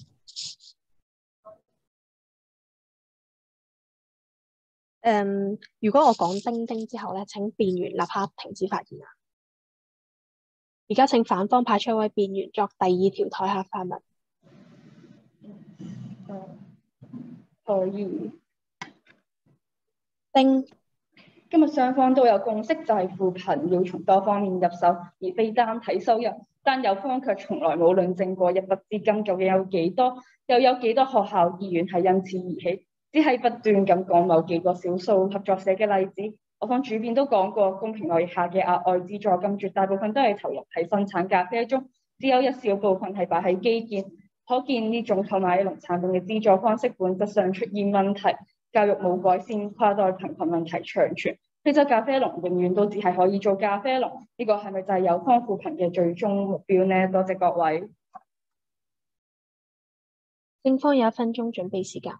誒、嗯，如果我講丁丁之後咧，請辯員立刻停止發言啊！而家請反方派出一位辯員作第二條台下發問。 可以。 丁。 今日雙方都有共識，就係扶貧要從多方面入手，而非單睇收入。但有方卻從來冇論證過一筆資金究竟有幾多，又有幾多學校醫院係因此而起，只係不斷咁講某幾個少數合作社嘅例子。我方主辯都講過，公平貿易下嘅額外資助金絕大部分都係投入喺生產咖啡中，只有一小部分係擺喺基建。可見呢種購買農產品嘅資助方式本質上出現問題。教育冇改善，跨代貧困問題長存。非洲咖啡農永遠都只係可以做咖啡農，呢個係咪就係有方扶貧嘅最終目標呢？多謝各位。 正方有一分鐘準備時間。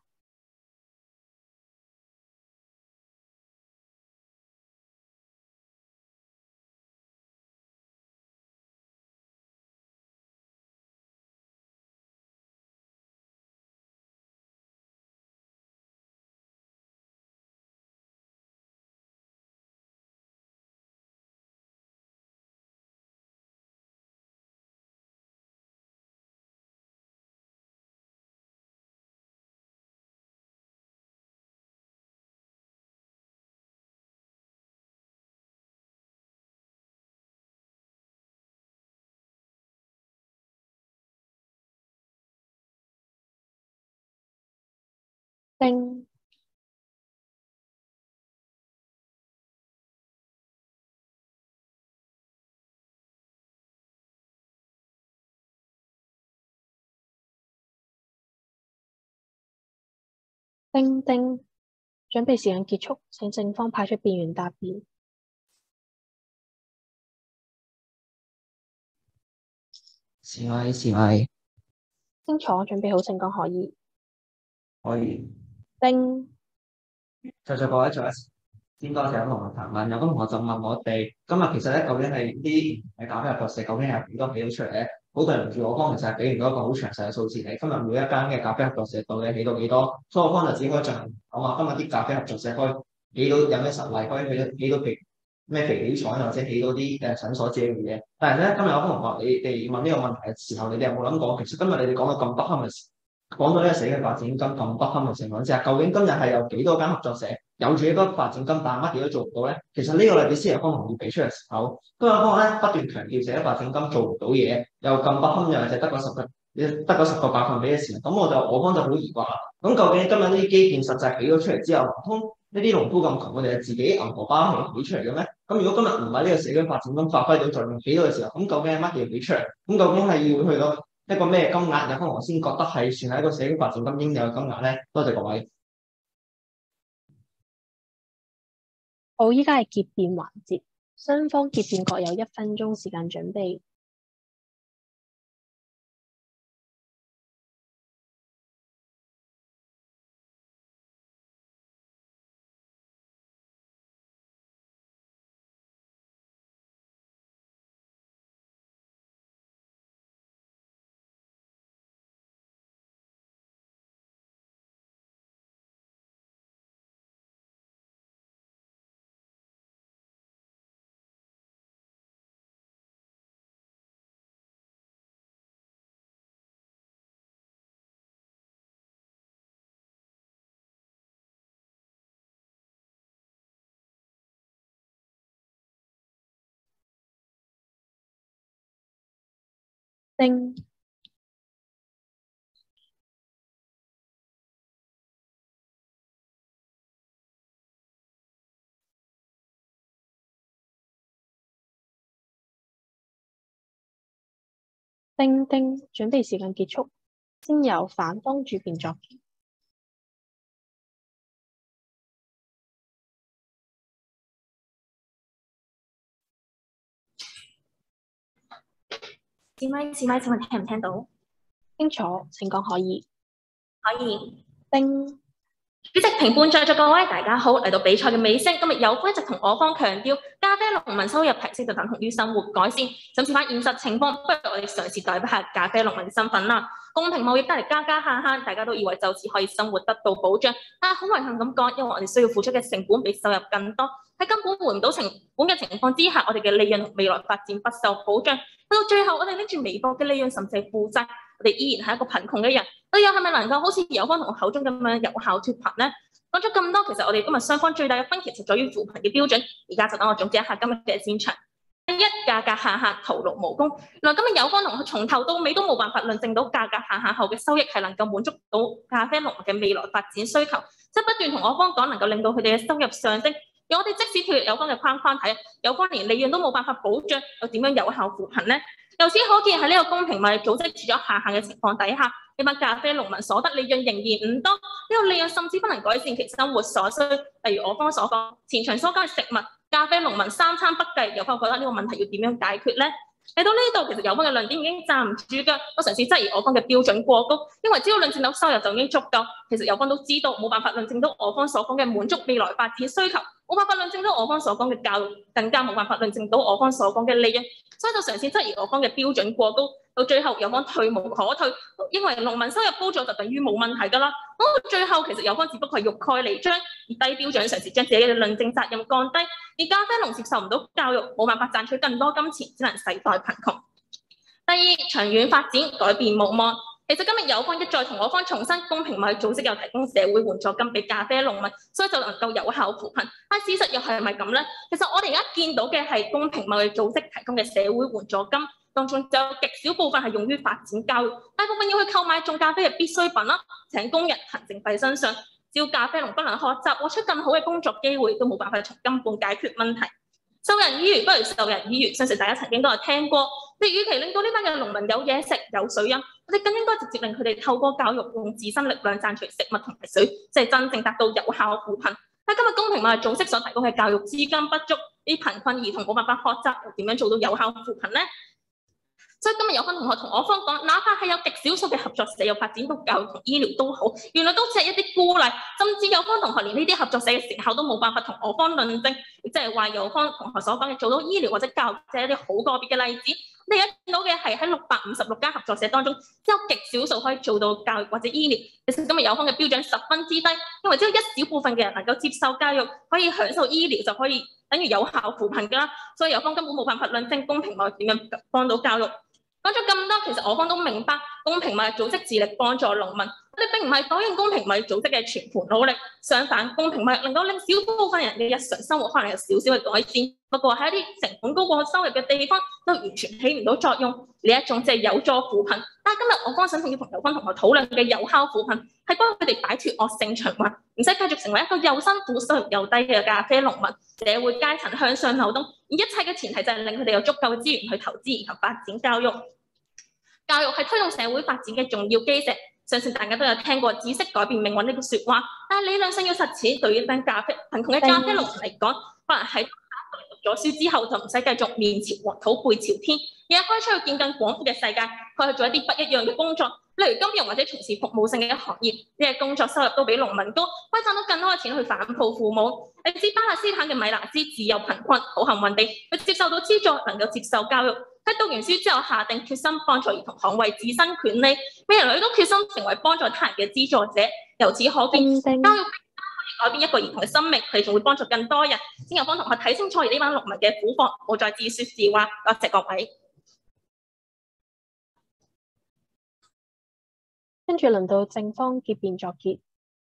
丁丁丁，準備時間結束，請正方派出辯員答辯。 示威示威， 清楚，準備好請講可以。 可以。 丁， 在座各位再一次先多謝有同學提問，有個同學就問我哋今日其實咧究竟係啲誒咖啡合作社究竟係幾多起到出嚟咧？好對唔住，我方其實係俾唔到一個好詳細嘅數字嚟。今日每一間嘅咖啡合作社到底起到幾多？所以我方就只可以進行講話今日啲咖啡合作社可以起到有咩實例，可以起到起到譬咩肥起廠或者起到啲誒診所之類嘅嘢。但係咧今日有個同學你哋問呢個問題嘅時候，你哋有冇諗過其實今日你哋講到咁不堪嘅事？講到呢個社會發展金咁不堪嘅情況之下，究竟今日係有幾多間合作社有住呢個發展金，但係乜嘢都做唔到咧？其實呢個例子先係方同要俾出嘅時候，今日方咧不斷強調社會發展金做唔到嘢，又咁不堪，又或者得嗰十個，得嗰十個百分比嘅時候，咁我就我方就好疑惑啦。咁究竟今日呢啲基建實際起咗出嚟之後，唔通呢一啲農夫咁窮，我哋係自己銀荷包係起出嚟嘅咩？咁如果今日唔喺呢個社區發展中發揮到作用起到嘅時候，咁究竟係乜嘢俾出嚟？咁究竟係要去到一個咩金額有可能先覺得係算係一個社區發展金應有嘅金額咧？多謝各位。 好，依家係結辯環節，雙方結辯各有一分鐘時間準備。叮叮叮，準備時間結束，先由反方主辯作結。 試咪試咪，請問聽唔聽到？ 清楚，請講可以。 可以。 叮。 主席、評判在座各位，大家好！嚟到比賽嘅尾聲，今日有方一直同我方強調，咖啡農民收入提升就等同於生活改善。審視翻現實情況，不如我哋嘗試代表下咖啡農民嘅身份啦。公平貿易帶嚟加加慳慳，大家都以為就此可以生活得到保障，但係好遺憾咁講，因為我哋需要付出嘅成本比收入更多。喺根本換唔到成本嘅情況之下，我哋嘅利潤未來發展不受保障。去到最後，我哋拎住微薄嘅利潤，甚至係負債，我哋依然係一個貧窮嘅人。我哋又係咪能夠好似友方同我口中咁樣有效脫貧呢？講咗咁多，其實我哋今日雙方最大嘅分歧就在於扶貧嘅標準。而家就等我總結一下今日嘅戰場。第一，價格下限，徒勞無功。原來今日友方同佢從頭到尾都冇辦法論證到價格下限後嘅收益係能夠滿足到咖啡農民嘅未來發展需求，即係不斷同我方講能夠令到佢哋嘅收入上升。而我哋即使跳入友方嘅框框睇，友方連利潤都冇辦法保障，又點樣有效扶貧呢？由此可見，喺呢個公平貿易組織設咗下限嘅情況底下，呢班咖啡農民所得利潤仍然唔多，呢、這個利潤甚至不能改善其生活所需。例如我方所講，前場所講嘅食物，咖啡農民三餐不繼，友方覺得呢個問題要點樣解決呢？嚟到呢度，其實友方嘅論點已經站唔住㗎。我嘗試質疑我方嘅標準過高，因為只要論證到收入就已經足夠。其實友方都知道冇辦法論證到我方所講嘅滿足未來發展需求，冇辦法論證到我方所講嘅教育，更加冇辦法論證到我方所講嘅利潤，所以就嘗試質疑我方嘅標準過高。到最後，友方退無可退，因為農民收入高咗就等於冇問題㗎啦。咁到最後，其實友方只不過係欲蓋彌彰，以低標準嘗試將自己嘅論證責任降低。而咖啡農接受唔到教育，冇辦法賺取更多金錢，只能世代貧窮。第二，長遠發展改變無望。其實今日友方一再同我方重申，公平貿易組織有提供社會援助金俾咖啡農民，所以就能夠有效扶貧。但事實又係咪咁咧？其實我哋而家見到嘅係公平貿易組織提供嘅社會援助金，當中就有極少部分係用於發展教育，大部分要去購買種咖啡嘅必需品啦，請工人、行政費身上。只要咖啡農不能學習，獲出更好嘅工作機會，都冇辦法從根本解決問題。授人以魚不如授人以漁，相信大家曾經都有聽過。你與其令到呢班嘅農民有嘢食、有水飲，我哋更應該直接令佢哋透過教育，用自身力量賺取食物同埋水，即係真正達到有效扶貧。但今日公平貿易組織所提供嘅教育資金不足，啲貧困兒童冇辦法學習，又點樣做到有效扶貧呢？所以今日有份同學同我方講，哪怕係有極少數嘅合作社有發展到教育同醫療都好，原來都只係一啲鼓勵，甚至有方同學連呢啲合作社嘅成效都冇辦法同我方論證，亦即係話有方同學所講嘅做到醫療或者教育，即係一啲好個別嘅例子。你而家見到嘅係喺六百五十六間合作社當中，只有極少數可以做到教育或者醫療。其實今日有方嘅標準十分之低，因為只有一小部分嘅人能夠接受教育，可以享受醫療就可以等於有效扶貧㗎啦。所以有方根本冇辦法論證公平貿易點樣幫到教育。講咗咁多，其實我方都明白公平貿易組織致力幫助農民，我哋並唔係否認公平貿易組織嘅全盤努力，相反，公平貿易能夠令少部分人嘅日常生活可能有少少嘅改善。不過喺一啲成本高過收入嘅地方，都完全起唔到作用。 呢一種即係有助扶貧。但係今日我方想同要同有方同學討論嘅有效扶貧，係幫佢哋擺脱惡性循環，唔使繼續成為一個又辛苦、收入又低嘅咖啡農民，社會階層向上流動。而一切嘅前提就係令佢哋有足夠嘅資源去投資，然後發展教育。教育係推動社會發展嘅重要基石。相信大家都有聽過知識改變命運呢句説話，但係理論上要實踐，對於一班咖啡貧窮嘅咖啡農民嚟講，可能喺讀咗書之後就唔使繼續面朝黃土背朝天，而係可以出去見更廣闊嘅世界，可以去做一啲不一樣嘅工作，例如金融或者從事服務性嘅行業，呢啲工作收入都比農民高，可以賺到更多嘅錢去反哺父母。你知巴勒斯坦嘅米拿茲自幼貧困，好幸運地佢接受到資助，能夠接受教育。喺讀完書之後，下定決心幫助兒童捍衛自身權利，每人類都決心成為幫助他人嘅資助者。由此可見，教育改變一個兒童嘅生命，佢仲會幫助更多人。先有方同學睇清楚而呢班農民嘅苦況，冇再自説自話。多謝各位。 跟住輪到正方結辯作結。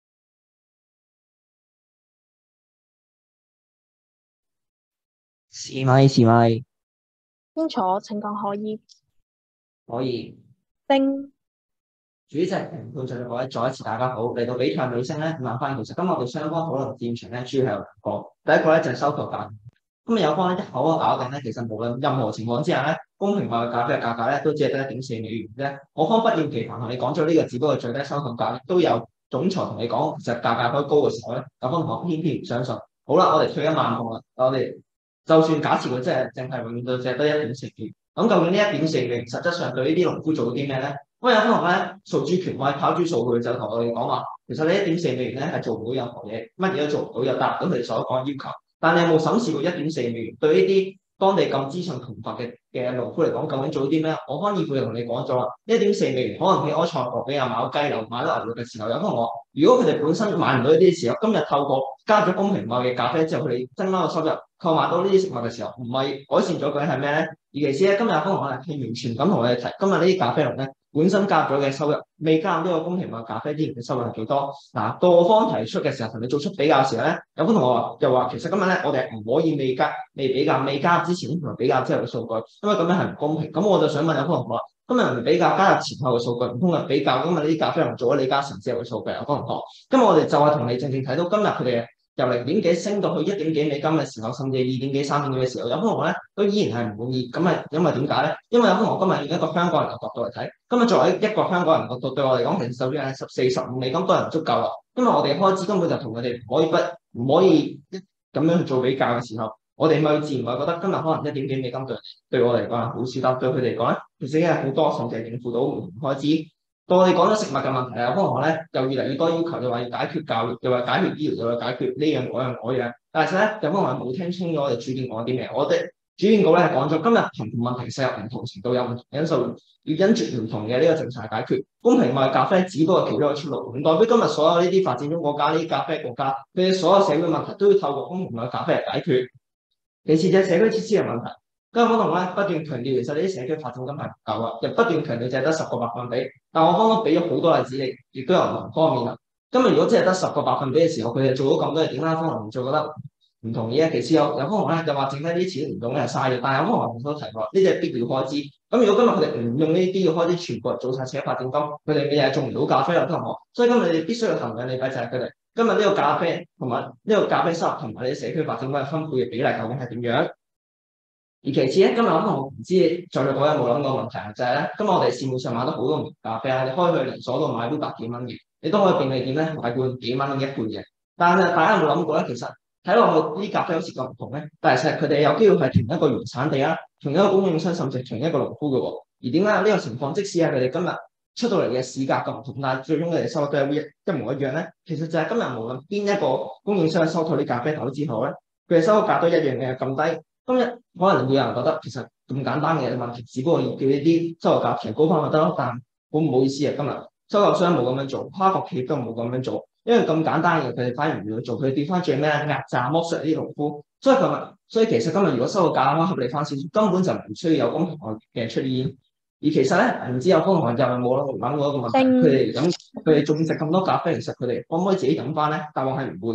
試咪試咪。 清楚請講可以。 可以。 丁。 主席、評判在座各位，再一次大家好。嚟到比賽尾聲咧，問翻其實今日我哋雙方討論戰場咧，主要係有兩個。第一個咧就係收購價。咁啊有方咧一口都咬定咧，其實無論任何情況之下咧，公平賣嘅咖啡嘅價格咧都只係得一點四美元啫。我方不厭其煩同你講咗呢個，只不過最低收購價都有總裁同你講，其實價格可以高嘅時候咧，有方同學偏偏唔相信。好啦，我哋退一萬步啦，我哋就算假設佢真係淨係永遠都只係得一點四美元，咁究竟呢一點四美元實質上對呢啲農夫做咗啲咩咧？咁有同學咧，數據權威跑豬數據就同我哋講話，其實你一點四美元咧係做唔到任何嘢，乜嘢都做唔到，又達唔到佢哋所講嘅要求。但你有冇審視過一點四美元對呢啲當地咁資訊貧乏嘅嘅農夫嚟講，究竟做咗啲咩？我方義父就同你講咗啦，一點四美元可能俾埃塞俄比亞買雞柳買到牛肉嘅時候，有同學，如果佢哋本身買唔到呢啲時候，今日透過加咗公平貿易咖啡之後，佢哋增加個收入，購買到呢啲食物嘅時候，唔係改善咗究竟係咩咧？而其次咧，今日有同學係完全咁同我哋提，今日呢啲咖啡農咧。本身加入咗嘅收入未加入呢個公平貿易咖啡之前嘅收入係幾多？嗱，到我方提出嘅時候，同你做出比較嘅時候咧，有個同學話又話其實今日咧我哋唔可以未加未比較未加入之前同埋比較之後嘅數據，因為咁樣係唔公平。咁我就想問有個同學，今日唔比較加入前後嘅數據，唔通係比較今日呢啲咖啡農做咗李嘉誠之後嘅數據？有個同學，今日我哋就係同你正正睇到今日佢哋由零點幾升到去一點幾美金嘅時候，甚至二點幾、三點幾嘅時候，有同學咧都依然係唔滿意。咁係因為點解咧？因為有同學今日用一個香港人嘅角度嚟睇，今日作為一個香港人角度對我嚟講，其實就算係十四、十五美金都係唔足夠啦。因為我哋開支根本就同佢哋唔可以不唔可以咁樣去做比較嘅時候，我哋咪自然咪覺得今日可能一點幾美金對對我嚟講係好少，但對佢哋嚟講咧，其實已經係好多，甚至係應付到唔同開支。到我哋講咗食物嘅問題啊，可能咧又越嚟越多要求，又話要解決教育，又話解決醫療，又話解決呢樣嗰樣嗰樣。但係實咧，有可能冇聽清楚我哋主見講啲咩。我哋主見稿咧係講咗今日貧窮問題涉入唔同程度，有唔同因素，要因住唔同嘅呢個政策解決。公平貿易咖啡只不過其中一個出路，唔代表今日所有呢啲發展中國家呢啲咖啡國家佢哋所有社會問題都要透過公平貿易咖啡嚟解決。其次就係社區設施嘅問題。今日我同咧不斷強調，其實呢啲社區發展金係唔夠啊，又不斷強調淨係得十個百分比。但我剛剛俾咗好多例子，亦亦都有唔同方面啦。今日如果只係得十個百分比嘅時候，佢哋做到咁多嘢，點解方能就覺得唔同意咧？其次有有方咧就話剩低啲錢唔用咧係嘥嘅，但係有方都提過呢啲係必要開支。咁如果今日佢哋唔用呢啲必要開支，全部人做晒社區發展金，佢哋嘅嘢種唔到咖啡有同學。所以今日你哋必須要衡量利弊，就係佢哋今日呢個咖啡同埋呢個咖啡收入同埋呢啲社區發展金嘅分配嘅比例究竟係點樣？而其次咧，今日可能我唔知在座各位有冇諗過問題，就係咧，今日我哋市面上買到好多唔同咖啡啊，你開去連鎖度買杯百幾蚊嘅，你都可以便利店咧買罐幾蚊一罐嘅。但係大家有冇諗過咧？其實睇落去啲咖啡好似咁唔同咧，但係其實佢哋有機會係同一個原產地啊，同一個供應商，甚至同一個農夫嘅喎。而點解有呢個情況？即使係佢哋今日出到嚟嘅市價咁唔同，但係最終佢哋收入都係一一模一樣咧。其實就係今日無論邊一個供應商收購啲咖啡豆之後咧，佢哋收購價都一樣嘅咁低。今日可能會有人覺得其實咁簡單嘅問題，只不過要叫呢啲收購價提高翻就得咯。但好唔好意思啊，今日收購商冇咁樣做，跨國企業都冇咁樣做，因為咁簡單嘅佢哋反而唔要做，佢哋調翻轉咩壓榨剝削呢啲農夫。所以今日，所以其實今日如果收購價啱合理翻少少，根本就唔需要有公平嘅出現。而其實咧，唔知有公平又係冇諗過一個問題，佢哋飲佢哋種植咁多咖啡，其實佢哋可唔可以自己飲翻咧？答案係唔會嘅。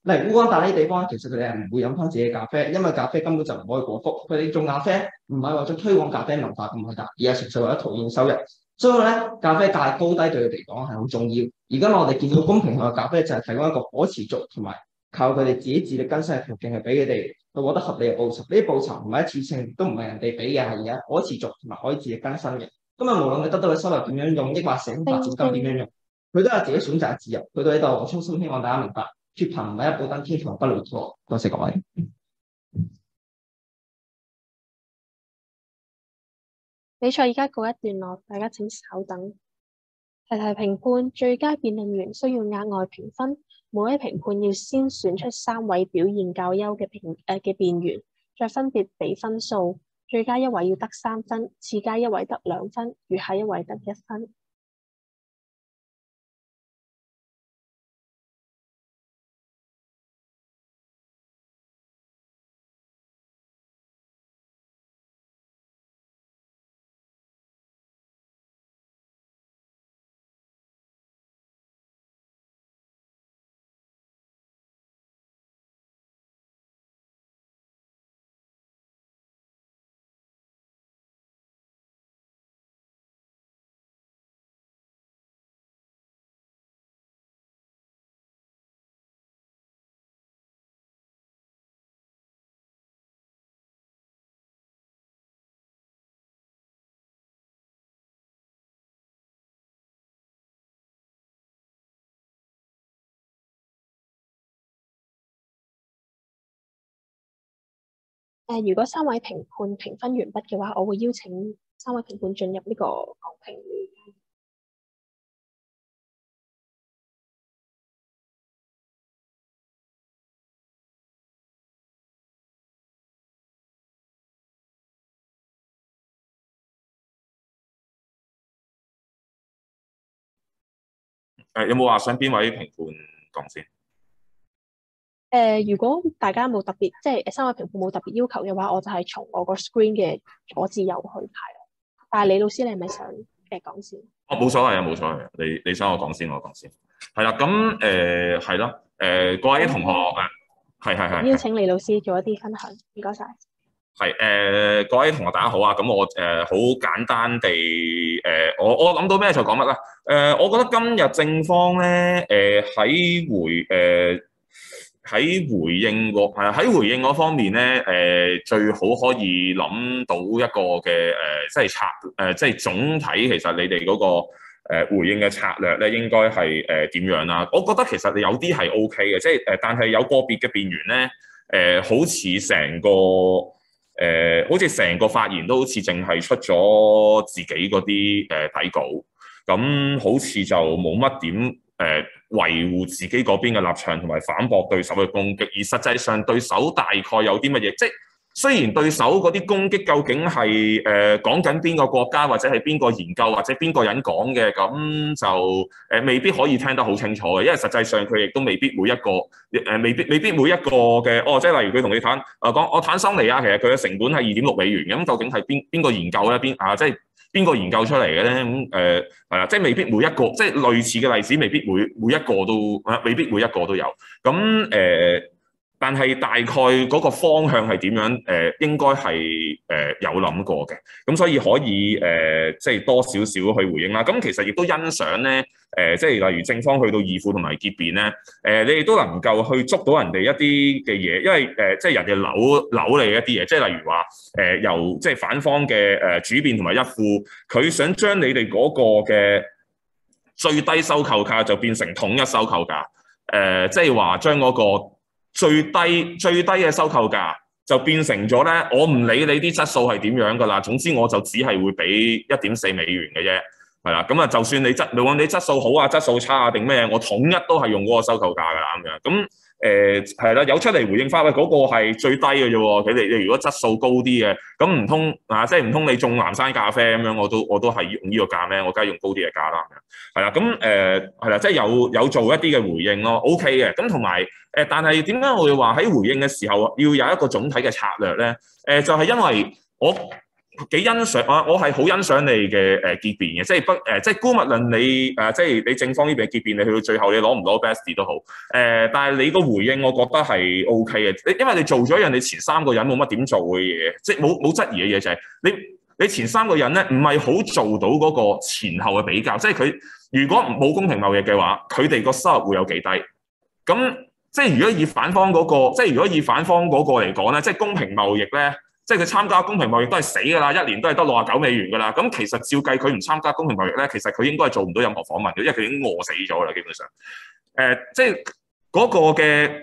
例如烏干達呢啲地方，其實佢哋係唔會飲翻自己嘅咖啡，因為咖啡根本就唔可以果腹。佢哋種咖啡唔係為咗推廣咖啡文化咁偉大，而係純粹為咗圖現收入。所以咧，咖啡價高低對佢哋嚟講係好重要。而家我哋見到公平嘅咖啡就係提供一個可持續同埋靠佢哋自己自力更生嘅途徑，係俾佢哋去獲得合理嘅報酬。呢啲報酬唔係一次性，都唔係人哋俾嘅，係而家可持續同埋可以自力更生嘅。今日無論佢得到嘅收入點樣用，抑或社會發展金點樣用，佢都有自己選擇嘅自由。去到呢度，我衷心希望大家明白，脫貧唔係一步登天，同埋不勞而獲。多謝各位。 比賽而家告一段落，大家請稍等。提提評判，最佳辯論員需要額外評分，每位評判要先選出三位表現較優嘅評誒嘅辯員，再分別俾分數。最佳一位要得三分，次佳一位得兩分，餘下一位得一分。誒、呃，如果三位評判評分完畢嘅話，我會邀請三位評判進入呢個公評會。 誒，有冇話想邊位評判講先？ 誒、呃，如果大家冇特別，即係三位評判冇特別要求嘅話，我就係從我個 screen 嘅左至右去排。但係李老師，你係咪想誒講先？ 哦，冇所謂啊，冇所謂啊。你你想我講先，我講先。係啦，咁誒係咯，誒、呃、各位同學誒，係係係。 邀請李老師做一啲分享，唔該晒。 係誒、呃，各位同學大家好啊！咁我誒好、呃、簡單地誒、呃，我我諗到咩就講乜啦。誒、呃，我覺得今日正方咧，誒、呃、喺回誒。呃喺回應個誒喺回應嗰方面咧，誒、呃、最好可以諗到一個嘅誒、呃，即係策誒、呃，即係總體其實你哋嗰、那個、呃、回應嘅策略咧，應該係誒點樣啦？我覺得其實有啲係 O K 嘅，即係誒，但係有個別嘅辯員咧，誒、呃、好似成個誒、呃，好似成個發言都好似淨係出咗自己嗰啲誒底稿，咁好似就冇乜點。誒、呃、維護自己嗰邊嘅立場同埋反駁對手嘅攻擊，而實際上對手大概有啲乜嘢？即係雖然對手嗰啲攻擊究竟係誒講緊邊個國家或者係邊個研究或者邊個人講嘅，咁就誒、呃、未必可以聽得好清楚嘅，因為實際上佢亦都未必每一個誒、呃、未必未必每一個嘅哦，即係例如佢同你談誒講我坦桑尼亞其實佢嘅成本係二點六美元，咁究竟係邊邊個研究咧？邊啊即係。邊個研究出嚟嘅咧？咁誒係啦，即係未必每一個，即係類似嘅例子，未必每每一個都，未必每一個都有。咁誒、呃，但係大概嗰個方向係點樣？誒、呃，應該係誒、呃、有諗過嘅。咁所以可以誒、呃，即係多少少去回應啦。咁其實亦都欣賞咧，誒、呃，即係例如正方去到二副同埋結辯咧，誒、呃，你哋都能夠去捉到人哋一啲嘅嘢，因為誒、呃，即係人哋扭扭你一啲嘢，即係例如話。誒、呃、由即係反方嘅誒、呃、主辯同埋一副，佢想將你哋嗰個嘅最低收購價就變成統一收購價，誒、呃、即係話將嗰個最低最低嘅收購價就變成咗咧，我唔理你啲質素係點樣㗎啦，總之我就只係會俾一點四美元嘅啫，係啦，咁啊就算你質無論你質素好啊、質素差啊定咩，我統一都係用嗰個收購價㗎啦咁樣，咁。誒係啦，有出嚟回應翻，喂嗰個係最低嘅啫喎。佢哋你如果質素高啲嘅，咁唔通啊，即係唔通你種南山咖啡咁樣，我都我都係用呢個價咩？我梗係用高啲嘅價啦。係啦，咁誒係啦，即係有有做一啲嘅回應咯，OK 嘅。咁同埋誒，但係點解我會話喺回應嘅時候要有一個總體嘅策略咧？誒、呃、就係、是、因為我幾欣賞啊！我係好欣賞你嘅誒結辯嘅，即係不誒，即係姑勿論你誒，即係你正方呢邊嘅結辯，你去到最後你攞唔攞 best 都好誒、呃，但係你個回應我覺得係 O K 嘅，因為你做咗一樣你前三個人冇乜點做嘅嘢，即係冇冇質疑嘅嘢就係、是、你你前三個人咧唔係好做到嗰個前後嘅比較，即係佢如果冇公平貿易嘅話，佢哋個收入會有幾低？咁即係如果以反方嗰、那個，即係如果以反方嗰個嚟講咧，即係公平貿易咧。即係佢參加公平貿易都係死㗎啦，一年都係得六十九美元㗎啦。咁其實照計佢唔參加公平貿易咧，其實佢應該係做唔到任何訪問嘅，因為佢已經餓死咗啦，基本上。誒、呃，即係嗰個嘅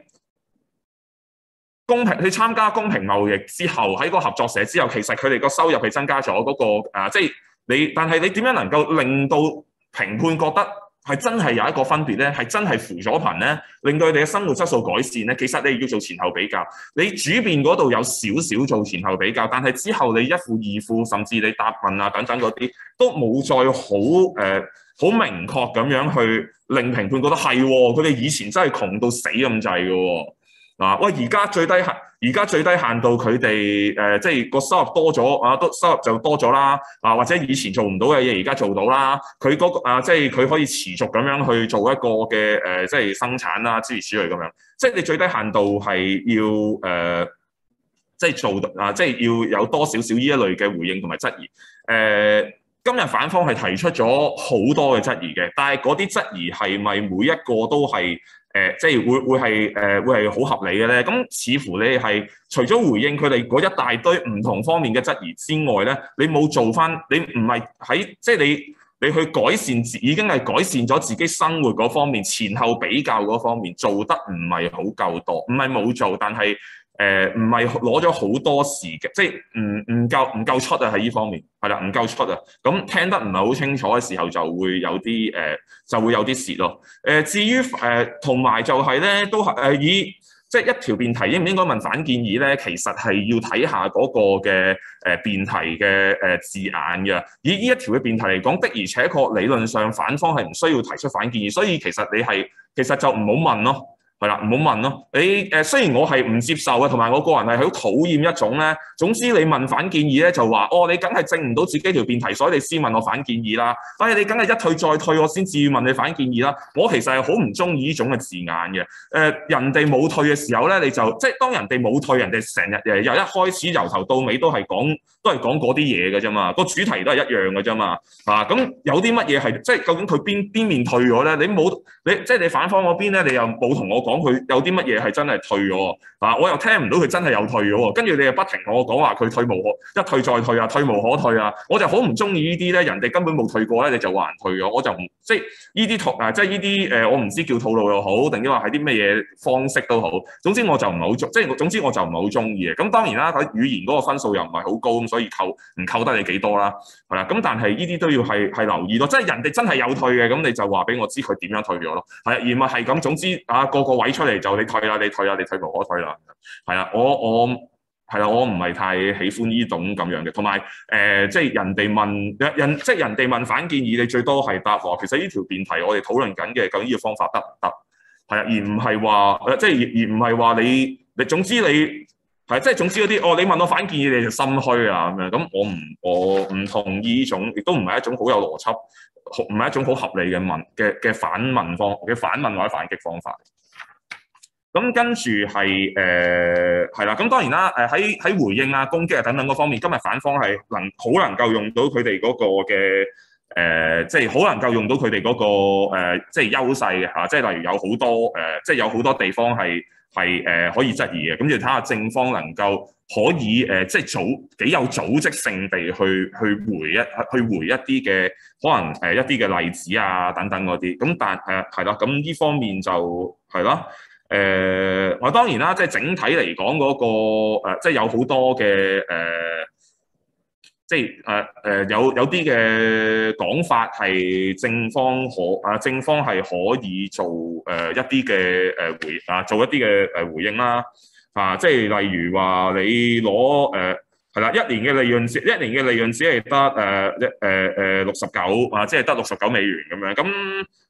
公平，佢參加公平貿易之後，喺個合作社之後，其實佢哋個收入係增加咗嗰、那個誒、呃，即係你，但係你點樣能夠令到評判覺得係真係有一個分別咧，係真係扶咗貧咧，令到佢哋嘅生活質素改善咧。其實你要做前後比較，你主辯嗰度有少少做前後比較，但係之後你一副二副，甚至你答問啊等等嗰啲，都冇再好誒好明確咁樣去令評判覺得係喎，佢哋以前真係窮到死咁滯嘅喎。啊！喂，而家最低限，而家最低限度佢哋誒，即係個收入多咗啊，都收入就多咗啦。啊，或者以前做唔到嘅嘢，而家做到啦。佢嗰、嗰個啊，即係佢可以持續咁樣去做一個嘅誒、呃，即係生產啦，諸如此類咁樣。即係你最低限度係要誒、呃，即係做啊，即係要有多少少呢一類嘅回應同埋質疑。誒、呃，今日反方係提出咗好多嘅質疑嘅，但係嗰啲質疑係咪每一個都係？誒、呃，即係會會係誒、呃、會係好合理嘅咧。咁似乎你係除咗回應佢哋嗰一大堆唔同方面嘅質疑之外咧，你冇做翻，你唔係喺即係你你去改善自已經係改善咗自己生活嗰方面，前後比較嗰方面做得唔係好夠多，唔係冇做，但係誒唔係攞咗好多時嘅，即係唔唔夠唔夠出啊喺呢方面係啦，唔夠出啊。咁聽得唔係好清楚嘅時候，就會有啲誒、呃、就會有啲蝕咯。誒、呃、至於誒同埋就係咧，都係誒、呃、以即係一條辯題應唔應該問反建議咧？其實係要睇下嗰個嘅誒、呃、辯題嘅誒、呃、字眼嘅。以呢一條嘅辯題嚟講，的而且確理論上反方係唔需要提出反建議，所以其實你係其實就唔好問咯。係啦，唔好問咯。你誒、呃、雖然我係唔接受嘅，同埋我個人係好討厭一種咧。總之你問反建議咧，就話哦，你梗係證唔到自己條辯題，所以你先問我反建議啦。但係你梗係一退再退，我先至問你反建議啦。我其實係好唔中意呢種嘅字眼嘅。誒、呃，人哋冇退嘅時候咧，你就即係當人哋冇退，人哋成日誒由一開始由頭到尾都係講都係講嗰啲嘢嘅啫嘛。個主題都係一樣嘅啫嘛。啊，咁有啲乜嘢係即係究竟佢邊邊面退咗咧？你冇你即係你反方嗰邊咧，你又冇同我講佢有啲乜嘢係真係退咗啊？我又聽唔到佢真係有退咗喎。跟住你又不停同我講話佢退無可一退再退啊，退無可退啊！我就好唔中意呢啲咧，人哋根本冇退過咧，你就話人退咗，我就唔即係呢啲套啊，即係呢啲誒，我唔知叫套路又好，定抑或係啲咩嘢方式都好。總之我就唔係好中，即係總之我就唔係好中意嘅。咁當然啦，佢語言嗰個分數又唔係好高，咁所以扣唔扣得你幾多啦？係啦，咁但係呢啲都要係係留意咯。即係人哋真係有退嘅，咁你就話俾我知佢點樣退咗咯。係而唔係咁，總之啊個個位出嚟就你退啦，你退啦，你退無可退啦。係啦，我我係啦，我唔係太喜歡呢種咁樣嘅。同埋誒，即係人哋問人，即係人哋問反建議，你最多係答話，其實呢條辯題我哋討論緊嘅，究竟呢個方法得唔得？係啊，而唔係話即係而而唔係話你你總之你。係，即係總之嗰啲，哦，你問我反建議，你就心虛啊咁樣。咁我唔我唔同意呢種，亦都唔係一種好有邏輯，唔係一種好合理嘅問嘅嘅反問方嘅反問或者反擊方法。咁跟住係誒係啦，咁當然啦，誒喺喺回應啊、攻擊啊等等嗰方面，今日反方係能好能夠用到佢哋嗰個嘅誒，即係好能夠用到佢哋嗰個誒，即係優勢嘅嚇，即係例如有好多誒，即係有好多地方係。係誒、呃、可以質疑嘅，咁就睇下正方能夠可以誒、呃，即係組幾有組織性地去去回一去回一啲嘅可能誒、呃、一啲嘅例子啊等等嗰啲，咁但誒係啦，咁、呃、呢方面就係啦，誒我、呃、當然啦，即係整體嚟講嗰個、呃、即係有好多嘅誒。呃即係誒誒有有啲嘅講法係正方可啊，正方係可以做誒、呃、一啲嘅誒回啊，做一啲嘅誒回應啦啊，即係例如話你攞誒係啦，一年嘅利潤只一年嘅利潤只係得誒一誒誒六十九啊，即係得六十九美元咁樣咁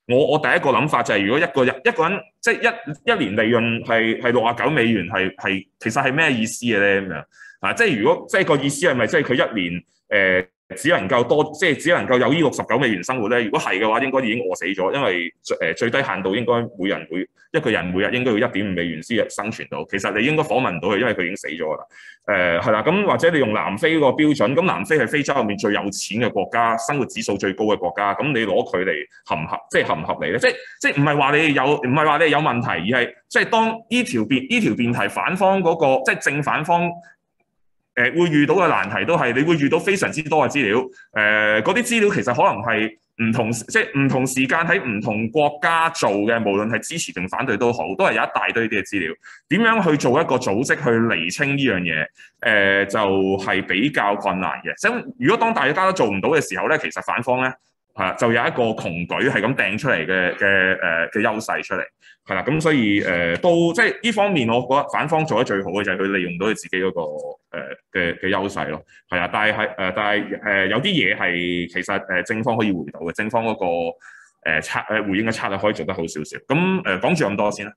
我我第一個諗法就係，如果一個人一個人即係一一年利潤係係六十九美元，係係其實係咩意思嘅咧？咁樣啊，即係如果即係個意思係咪即係佢一年誒、呃、只能夠多即係只能夠有呢六十九美元生活咧？如果係嘅話，應該已經餓死咗，因為誒、呃、最低限度應該每人每一個人每日應該要一點五美元先生存到。其實你應該訪問唔到佢，因為佢已經死咗啦。誒係啦，咁或者你用南非個標準，咁南非係非洲入面最有錢嘅國家，生活指數最高嘅國家，咁你攞佢嚟合唔合，即係合唔合理咧？即係即係唔係話你有唔係話你有問題，而係即係當呢條辯呢條辯題反方嗰、那個即係正反方誒、呃、會遇到嘅難題都係你會遇到非常之多嘅資料，誒嗰啲資料其實可能係唔同即係唔同時間喺唔同國家做嘅，無論係支持定反對都好，都係有一大堆啲嘅資料。點樣去做一個組織去釐清呢樣嘢？誒、呃、就係、是、比較困難嘅。即如果當大家都做唔到嘅時候咧，其實反方咧嚇就有一個窮舉係咁掟出嚟嘅嘅誒嘅優勢出嚟，係啦。咁所以誒、呃、都即係呢方面，我覺得反方做得最好嘅就係佢利用到佢自己嗰、那個嘅嘅、呃、優勢咯。係啊，但係係誒，但係誒、呃、有啲嘢係其實誒正方可以回到嘅，正方嗰、那個誒策誒回應嘅策略可以做得好少少。咁誒講住咁多先啦。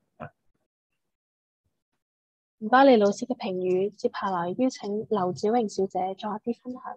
唔該，李老師嘅評語，接下來邀請劉子榮小姐作一啲分享。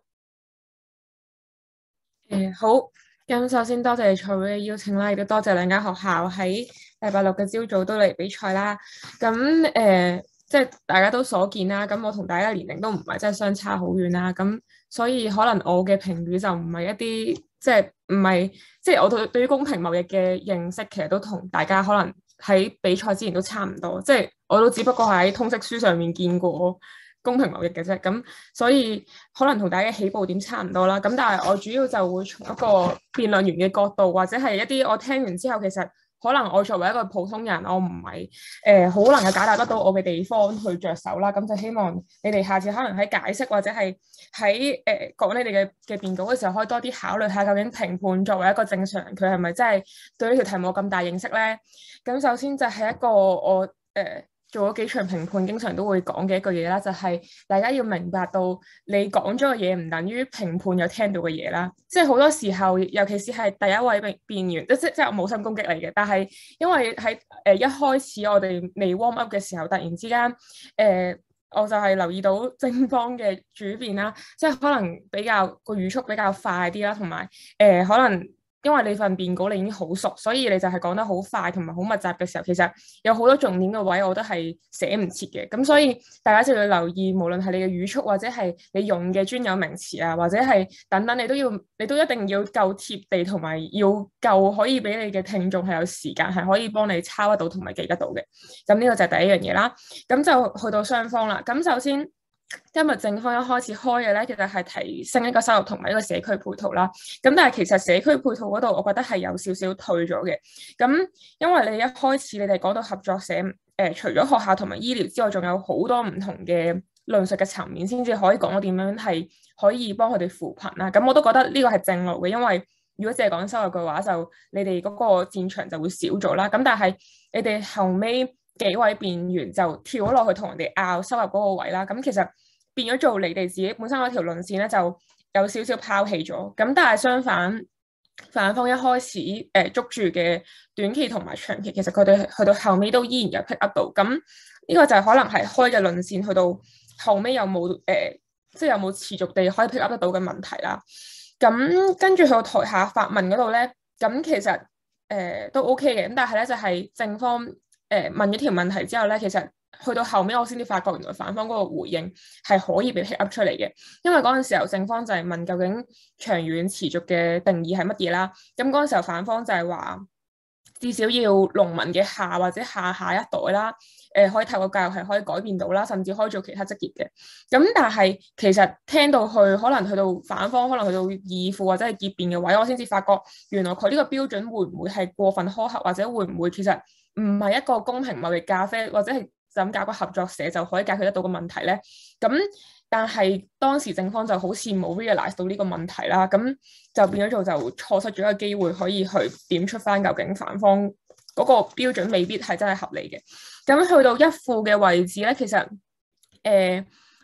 誒、呃、好，咁首先多謝賽會嘅邀請啦，亦都多謝兩間學校喺禮拜六嘅朝早都嚟比賽啦。咁誒、呃，即係大家都所見啦。咁我同大家嘅年齡都唔係真係相差好遠啦。咁所以可能我嘅評語就唔係一啲即係唔係即係我對對於公平貿易嘅認識，其實都同大家可能喺比賽之前都差唔多。即係我都只不過喺通識書上面見過公平貿易嘅啫，咁所以可能同大家起步點差唔多啦。咁但係我主要就會從一個辯論員嘅角度，或者係一啲我聽完之後，其實可能我作為一個普通人，我唔係誒好能夠解答得到我嘅地方去着手啦。咁就希望你哋下次可能喺解釋或者係喺誒講你哋嘅嘅辯稿嘅時候，可以多啲考慮下究竟評判作為一個正常人，佢係咪真係對呢條題目咁大認識咧？咁首先就係一個我誒。呃做咗幾場評判，經常都會講嘅一句嘢啦，就係、是、大家要明白到你講咗嘅嘢唔等於評判有聽到嘅嘢啦。即係好多時候，尤其是係第一位辯辯員，即即即係我冇心攻擊你嘅，但係因為喺誒、呃、一開始我哋未 warm up 嘅時候，突然之間誒、呃、我就係留意到正方嘅主辯啦，即係可能比較個語速比較快啲啦，同埋誒可能。因為你份辯稿你已經好熟，所以你就係講得好快同埋好密集嘅時候，其實有好多重點嘅位，我覺得係寫唔切嘅。咁所以大家就要留意，無論係你嘅語速或者係你用嘅專有名詞啊，或者係等等，你都要你都一定要夠貼地，同埋要夠可以俾你嘅聽眾係有時間係可以幫你抄得到同埋記得到嘅。咁呢個就係第一樣嘢啦。咁就去到雙方啦。咁首先。今日正方一開始開嘅咧，其實係提升一個收入同埋一個社區配套啦。咁但係其實社區配套嗰度，我覺得係有少少退咗嘅。咁因為你一開始你哋講到合作社，誒、呃、除咗學校同埋醫療之外，仲有好多唔同嘅論述嘅層面，先至可以講到點樣係可以幫佢哋扶貧啦。咁我都覺得呢個係正路嘅，因為如果淨係講收入嘅話，就你哋嗰個戰場就會少咗啦。咁但係你哋後尾幾位辯員就跳咗落去同人哋拗收入嗰個位啦，咁其實變咗做你哋自己本身嗰條論線咧，就有少少拋棄咗。咁但係相反，反方一開始誒、呃、捉住嘅短期同埋長期，其實佢哋去到後尾都依然有 pick up 到。咁呢個就係可能係開嘅論線，去到後尾有冇誒、呃，即係有冇持續地可以 pick up 得到嘅問題啦。咁跟住去到台下發問嗰度咧，咁其實誒、呃、都 OK 嘅。咁但係咧就係、是、正方。誒、呃、問咗條問題之後咧，其實去到後尾我先至發覺，原來反方嗰個回應係可以被 pick up 出嚟嘅。因為嗰陣時候正方就係問究竟長遠持續嘅定義係乜嘢啦。咁嗰陣時候反方就係話至少要農民嘅下或者下下一代啦，誒、呃、可以透過教育係可以改變到啦，甚至可以做其他職業嘅。咁但係其實聽到去可能去到反方，可能去到義父或者係結辯嘅位，我先至發覺原來佢呢個標準會唔會係過分苛刻，或者會唔會其實唔係一個公平貿易咖啡，或者係就咁搞個合作社就可以解決得到個問題咧？咁但係當時正方就好似冇 realize 到呢個問題啦，咁就變咗做就錯失咗一個機會，可以去點出翻究竟反方嗰個標準未必係真係合理嘅。咁去到一副嘅位置咧，其實誒、呃、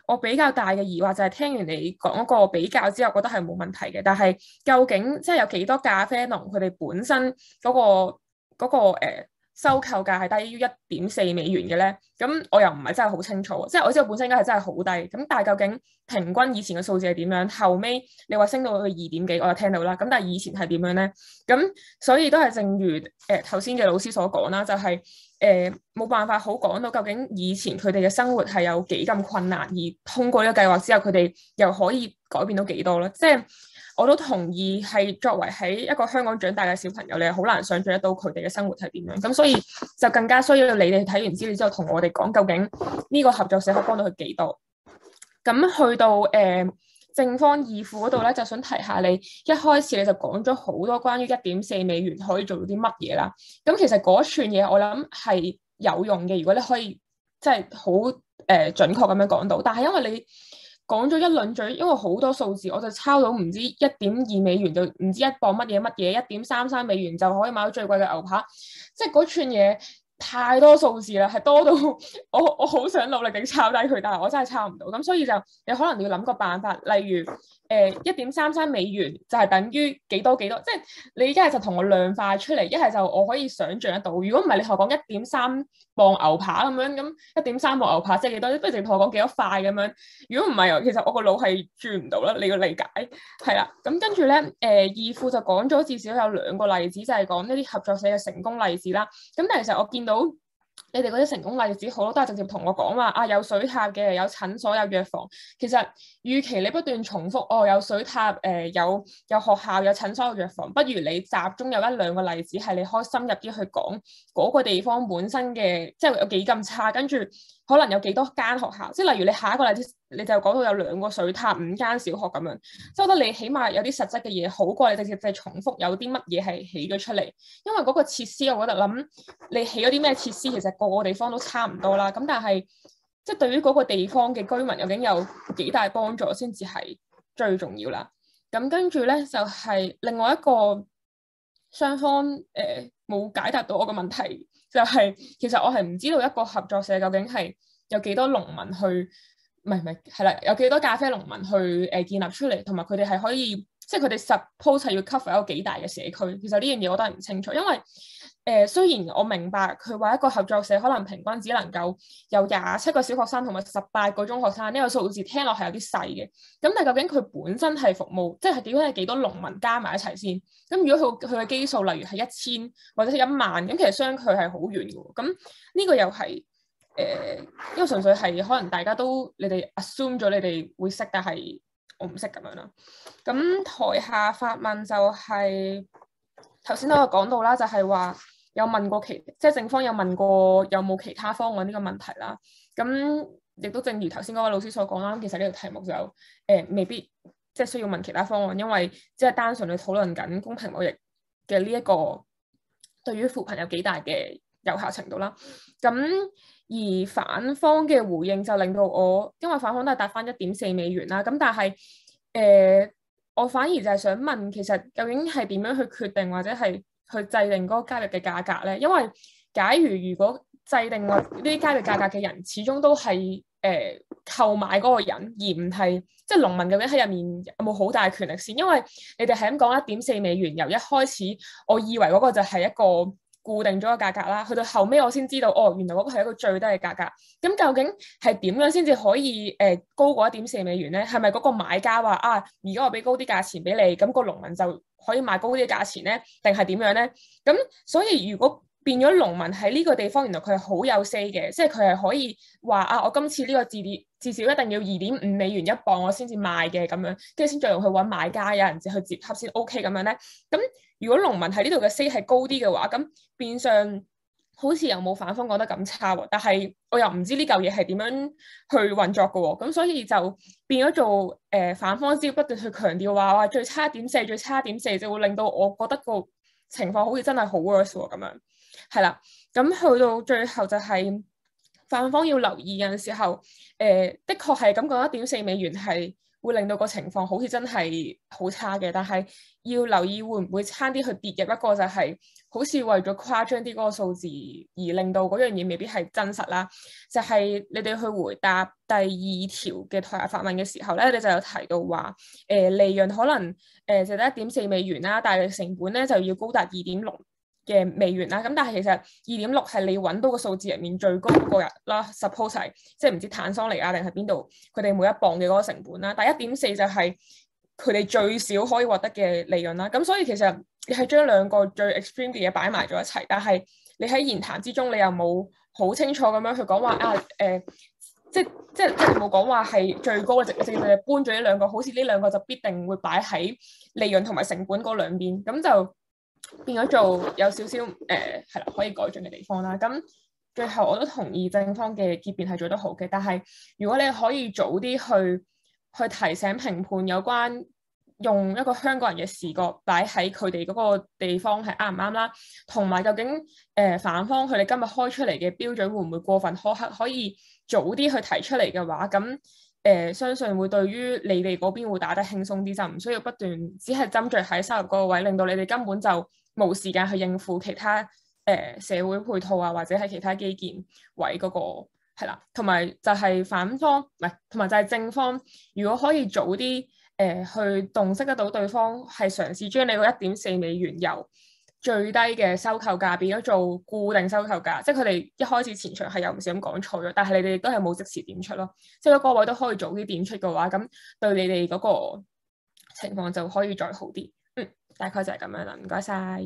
我比較大嘅疑惑就係聽完你講個比較之後，覺得係冇問題嘅。但係究竟即係有幾多咖啡農佢哋本身嗰、嗰個嗰、嗰個誒收購價係低於一點四美元嘅咧？咁我又唔係真係好清楚。即係我知道本身應該係真係好低。咁但係究竟平均以前嘅數字係點樣？後尾你話升到去二點幾，我就聽到啦。咁但係以前係點樣咧？咁所以都係正如誒頭先嘅老師所講啦，就係誒冇辦法好講到究竟以前佢哋嘅生活係有幾咁困難，而通過呢個計劃之後，佢哋又可以改變到幾多咧？即係我都同意，係作為喺一個香港長大嘅小朋友，你係好難想像得到佢哋嘅生活係點樣。咁所以就更加需要你哋睇完資料之後，同我哋講究竟呢個合作社可以幫到佢幾多。咁去到誒、呃、正方二副嗰度咧，就想提下你一開始你就講咗好多關於一點四美元可以做到啲乜嘢啦。咁其實嗰串嘢我諗係有用嘅，如果你可以即係好誒準確咁樣講到。但係因為你講咗一輪嘴，因為好多數字，我就抄到唔知一點二美元就唔知一磅乜嘢乜嘢，一點三三美元就可以買到最貴嘅牛扒，即係嗰串嘢太多數字啦，係多到我我好想努力地抄低佢，但係我真係抄唔到。咁所以就你可能要諗個辦法，例如誒一點三三美元就係等於幾多幾多，即係你一係就同我量化出嚟，一係就我可以想像得到。如果唔係你同我講一點三磅牛扒咁樣，咁一點三磅牛扒即係幾多？不如直接同我講幾多塊咁樣。如果唔係，其實我個腦係轉唔到啦。你要理解係啦。咁跟住咧，誒、呃、二副就講咗至少有兩個例子，就係講呢啲合作社嘅成功例子啦。咁但係其實我見到你哋嗰啲成功例子好多都係直接同我講話啊，有水塔嘅，有診所，有藥房。其實與其你不斷重複哦，有水塔，誒、呃、有有學校，有診所，有藥房，不如你集中有一兩個例子係你可以深入啲去講嗰個地方本身嘅，即係有幾咁差，跟住可能有幾多間學校。即係例如你下一個例子，你就講到有兩個水塔，五間小學咁樣。即係我覺得你起碼有啲實質嘅嘢好過你直接就係重複有啲乜嘢係起咗出嚟，因為嗰個設施我覺得諗你起咗啲咩設施，其實個個地方都差唔多啦。咁但係即係對於嗰個地方嘅居民究竟有幾大幫助先至係最重要啦。咁跟住咧就係、是、另外一個雙方誒冇、呃、解答到我嘅問題，就係、是、其實我係唔知道一個合作社究竟係有幾多農民去，唔係唔係係啦，有幾多咖啡農民去誒、呃、建立出嚟，同埋佢哋係可以，即係佢哋 suppose 係要 cover 一個幾大嘅社區。其實呢樣嘢我都係唔清楚，因為誒、呃、雖然我明白佢話一個合作社可能平均只能夠有廿七個小學生同埋十八個中學生，呢個數字聽落係有啲細嘅。咁但係究竟佢本身係服務，即係點解係幾多農民加埋一齊先？咁如果佢佢嘅基數例如係一千或者係一萬，咁其實相距係好遠嘅喎。咁呢個又係誒，因為純粹係可能大家都你哋 assume 咗你哋會識，但係我唔識咁樣啦。咁台下發問就係頭先都有講到啦，就係話有問過其即係正方有問過有冇其他方案呢個問題啦。咁亦都正如頭先嗰位老師所講啦，其實呢個題目就誒、呃、未必即係需要問其他方案，因為即係單純去討論緊公平貿易嘅呢一個對於扶貧有幾大嘅有效程度啦。咁而反方嘅回應就令到我，因為反方都係答翻一點四美元啦。咁但係誒、呃，我反而就係想問，其實究竟係點樣去決定或者係去制定嗰個交易嘅價格咧？因為假如如果制定呢啲交易價格嘅人，始終都係誒、呃、購買嗰個人，而唔係即係農民究竟喺入面有冇好大權力先？因為你哋係咁講一點四美元，由一開始我以為嗰個就係一個固定咗個價格啦，去到後尾我先知道，哦，原來嗰個係一個最低嘅價格。咁究竟係點樣先至可以誒、呃、高過一點四美元咧？係咪嗰個買家話啊，而家我俾高啲價錢俾你，咁、那個農民就可以賣高啲嘅價錢咧？定係點樣咧？咁所以如果變咗農民喺呢個地方，原來佢係好有 say 嘅，即係佢係可以話啊，我今次呢個至至少一定要二點五美元一磅我先至賣嘅咁樣，跟住先再用去揾買家，有人去接洽先 OK 咁樣咧。咁如果農民喺呢度嘅 say 係高啲嘅話，咁變相好似又冇反方講得咁差喎。但係我又唔知呢嚿嘢係點樣去運作嘅喎。咁所以就變咗做誒、呃、反方只要不斷去強調話話最差一點四，最差一點四，就會令到我覺得個情況好似真係好 worse 喎咁樣。係啦，咁去到最後就係反方要留意嘅時候，誒、呃、的確係咁講一點四美元係會令到個情況好似真係好差嘅，但係要留意會唔會差啲去跌入一個就係好似為咗誇張啲嗰個數字而令到嗰樣嘢未必係真實啦。就係、是、你哋去回答第二條嘅台下發問嘅時候咧，你就有提到話誒、呃、利潤可能誒就得一點四美元啦，但係成本咧就要高達二點六嘅美元啦，咁但係其實二點六係你揾到個數字入面最高嗰個人啦 ，suppose 係即係唔知坦桑尼亞定係邊度，佢哋每一磅嘅嗰個成本啦，但係一點四就係佢哋最少可以獲得嘅利潤啦，咁所以其實你係將兩個最 extreme 嘅嘢擺埋咗一齊，但係你喺言談之中你又冇好清楚咁樣去講話啊誒、呃，即即即冇講話係最高嘅，直直係搬咗呢兩個，好似呢兩個就必定會擺喺利潤同埋成本嗰兩邊，咁就變咗做有少少誒係啦，可以改進嘅地方啦。咁最後我都同意正方嘅結辯係做得好嘅，但係如果你可以早啲去去提醒評判有關用一個香港人嘅視角擺喺佢哋嗰個地方係啱唔啱啦，同埋究竟誒、呃、反方佢哋今日開出嚟嘅標準會唔會過分苛刻，可以早啲去提出嚟嘅話，咁誒、呃、相信會對於你哋嗰邊會打得輕鬆啲，就唔需要不斷只係針對喺收入嗰個位，令到你哋根本就冇時間去應付其他誒、呃、社會配套啊，或者係其他基建位嗰、那個係啦，同埋就係反方唔係，同埋就係正方，如果可以早啲誒、呃、去洞悉得到對方係嘗試將你個一點四美元由最低嘅收購價變咗做固定收購價，即係佢哋一開始前場係有唔少咁講錯咗，但係你哋亦都係冇即時點出咯，即係嗰個位都可以早啲點出嘅話，咁對你哋嗰個情況就可以再好啲。嗯，大概就係咁樣啦，唔該晒。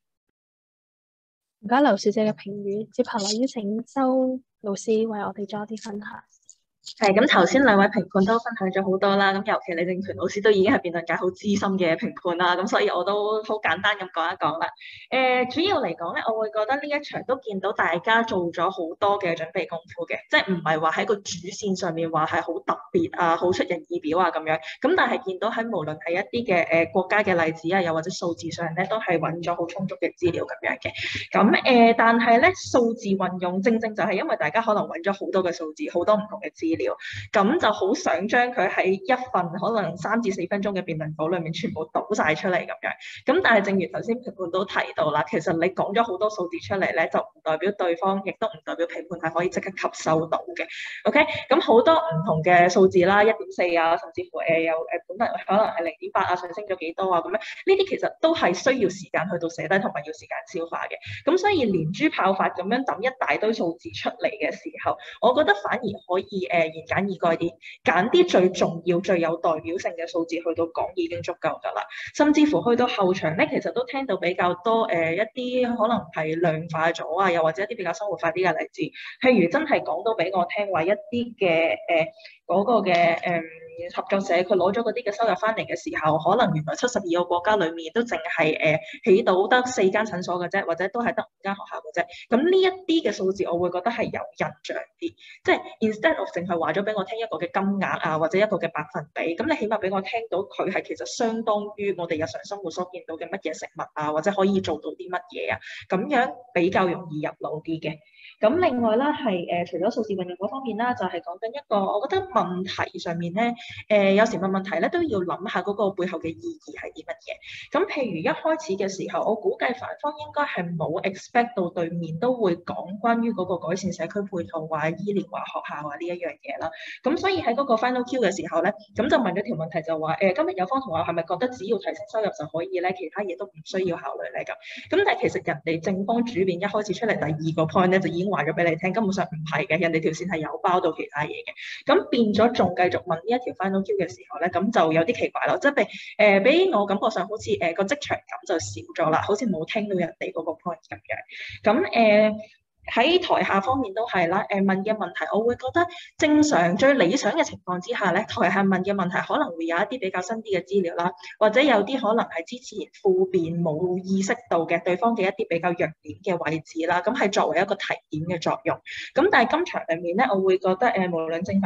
唔該劉小姐嘅評語，接下來邀請周老師為我哋做一啲分享。 係咁，頭先兩位評判都分享咗好多啦。咁尤其李正權老師都已經係辯論界好資深嘅評判啦。咁所以我都好簡單咁講一講啦。誒、呃，主要嚟講咧，我會覺得呢一場都見到大家做咗好多嘅準備功夫嘅，即係唔係話喺個主線上面話係好特別啊、好出人意表啊咁樣。咁但係見到喺無論係一啲嘅誒國家嘅例子啊，又或者數字上咧，都係揾咗好充足嘅資料咁樣嘅。咁誒、呃，但係咧數字運用正正就係因為大家可能揾咗好多嘅數字，好多唔同嘅資料。咁就好想將佢喺一份可能三至四分鐘嘅辯論稿裏面全部倒晒出嚟咁樣。咁但係正如頭先評判都提到啦，其實你講咗好多數字出嚟咧，就唔代表對方，亦都唔代表評判係可以即刻吸收到嘅。OK，咁好多唔同嘅數字啦，一點四啊，甚至乎誒有誒本來可能係零點八啊，上升咗幾多啊咁樣，呢啲其實都係需要時間去到寫低，同埋要時間消化嘅。咁所以連珠炮發咁樣抌一大堆數字出嚟嘅時候，我覺得反而可以誒、呃、言簡意賅啲，揀啲最重要、最有代表性嘅數字去到講已經足夠㗎啦。甚至乎去到後場咧，其實都聽到比較多誒、呃、一啲可能係量化咗啊，又或者一啲比較生活化啲嘅例子，譬如真係講到俾我聽話一啲嘅誒嗰個嘅誒、呃、合作社，佢攞咗嗰啲嘅收入翻嚟嘅時候，可能原來七十二個國家裡面都淨係誒起到得四間診所嘅啫，或者都係得五間學校嘅啫。咁呢一啲嘅數字，我會覺得係有印象啲，即係 instead of 淨係話咗俾我聽一個嘅金額啊，或者一個嘅百分比，咁你起碼俾我聽到佢係其實相當於我哋日常生活所見到嘅乜嘢食物啊，或者可以做到啲乜嘢啊，咁樣比較容易入腦啲嘅。咁另外啦，係誒、呃、除咗數字運用嗰方面啦，就係講緊一個，我覺得問題上面咧，誒、呃、有時問問題咧都要諗下嗰個背後嘅意義係啲乜嘢。咁譬如一開始嘅時候，我估計反方應該係冇 expect 到對面都會講關於嗰個改善社區配套啊、醫療啊、學校啊呢一樣嘢啦。咁所以喺嗰個 final Q 嘅時候咧，咁就問咗條問題就話誒、呃，今日有方同學係咪覺得只要提升收入就可以咧，其他嘢都唔需要考慮咧咁？咁但係其實人哋正方主辯一開始出嚟第二個 point 咧就已經話咗俾你聽，根本上唔係嘅，人哋條線係有包到其他嘢嘅。咁變咗仲繼續問呢一條 final Q 嘅時候咧，咁就有啲奇怪咯，即係俾誒俾我感覺上好似誒個職場感就少咗啦，好似冇聽到人哋嗰個 point 咁樣。咁誒。呃喺台下方面都係啦，誒問嘅問題，我會覺得正常最理想嘅情況之下咧，台下問嘅問題可能會有一啲比較新啲嘅資料啦，或者有啲可能係之前副辯冇意識到嘅對方嘅一啲比較弱點嘅位置啦，咁係作為一個提點嘅作用。咁但係今場裡面咧，我會覺得誒無論正反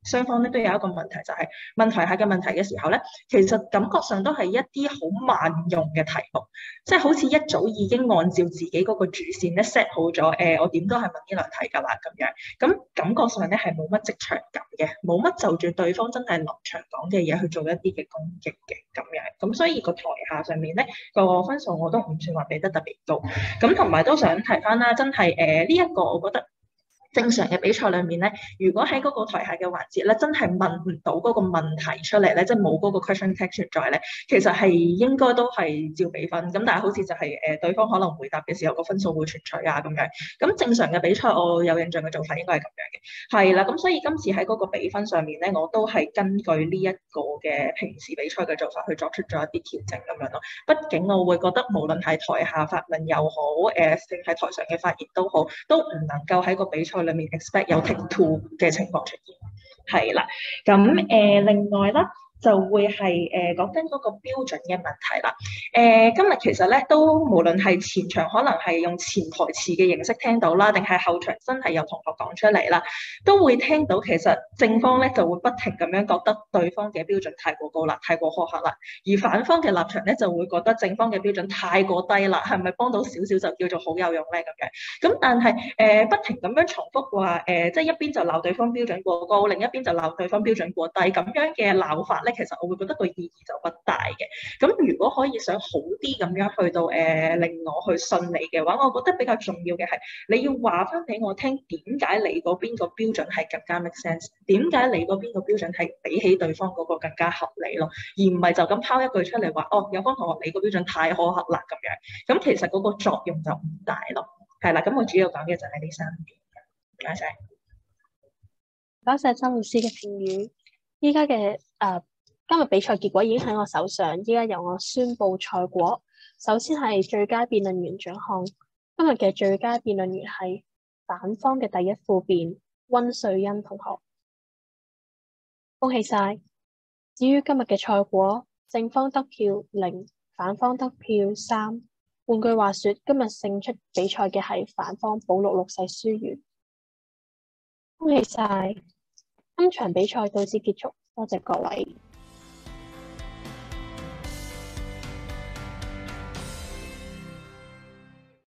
雙方咧都有一個問題，就係、是、問台下嘅問題嘅時候咧，其實感覺上都係一啲好萬用嘅題目，即係好似一早已經按照自己嗰個主線咧 set 好咗，誒、呃、我點都係問呢兩題㗎啦咁樣，咁感覺上咧係冇乜職場感嘅，冇乜就住對方真係臨場講嘅嘢去做一啲嘅攻擊嘅咁樣，咁所以個台下上面咧個分數我都唔算話俾得特別高，咁同埋都想提翻啦，真係誒呢一個我覺得。正常嘅比賽裏面咧，如果喺嗰個台下嘅環節咧，真係問唔到嗰個問題出嚟咧，即係冇嗰個 question tag 存在咧，其實係應該都係照比分。咁但係好似就係、是、誒、呃、對方可能回答嘅時候個分數會存取啊咁樣。咁正常嘅比賽我有印象嘅做法應該係咁樣嘅，係啦。咁所以今次喺嗰個比分上面咧，我都係根據呢一個嘅平時比賽嘅做法去作出咗一啲調整咁樣咯。畢竟我會覺得無論係台下發問又好，誒定係台上嘅發言都好，都唔能夠喺個比賽裏面 expect 有 take two 嘅情況出現，係啦，咁誒、呃、另外啦。就會係誒講緊嗰個標準嘅問題啦。誒、呃、今日其實咧都無論係前場可能係用潛台詞嘅形式聽到啦，定係後場真係有同學講出嚟啦，都會聽到其實正方咧就會不停咁樣覺得對方嘅標準太過高啦，太過苛刻啦，而反方嘅立場咧就會覺得正方嘅標準太過低啦，係咪幫到少少就叫做好有用咧咁樣？咁但係誒、呃、不停咁樣重複話誒、呃，即係一邊就鬧對方標準過高，另一邊就鬧對方標準過低，咁樣嘅鬧法咧。其實我會覺得個意義就不大嘅。咁如果可以想好啲咁樣去到誒、呃、令我去信你嘅話，我覺得比較重要嘅係你要話翻俾我聽點解你嗰邊個標準係更加 make sense， 點解你嗰邊個標準係比起對方嗰個更加合理咯，而唔係就咁拋一句出嚟話哦有方同學你個標準太苛刻啦咁樣，咁其實嗰個作用就唔大咯。係啦，咁我主要講嘅就係呢三點。唔該晒。 多謝周老師嘅評語。依家嘅誒。今日比賽結果已經喺我手上，依家由我宣布賽果。首先係最佳辯論員獎項，今日嘅最佳辯論員係反方嘅第一副辯溫瑞欣同學，恭喜晒！至於今日嘅賽果，正方得票零，反方得票三。換句話說，今日勝出比賽嘅係反方保祿六世書院，恭喜晒！今場比賽到此結束，多謝各位。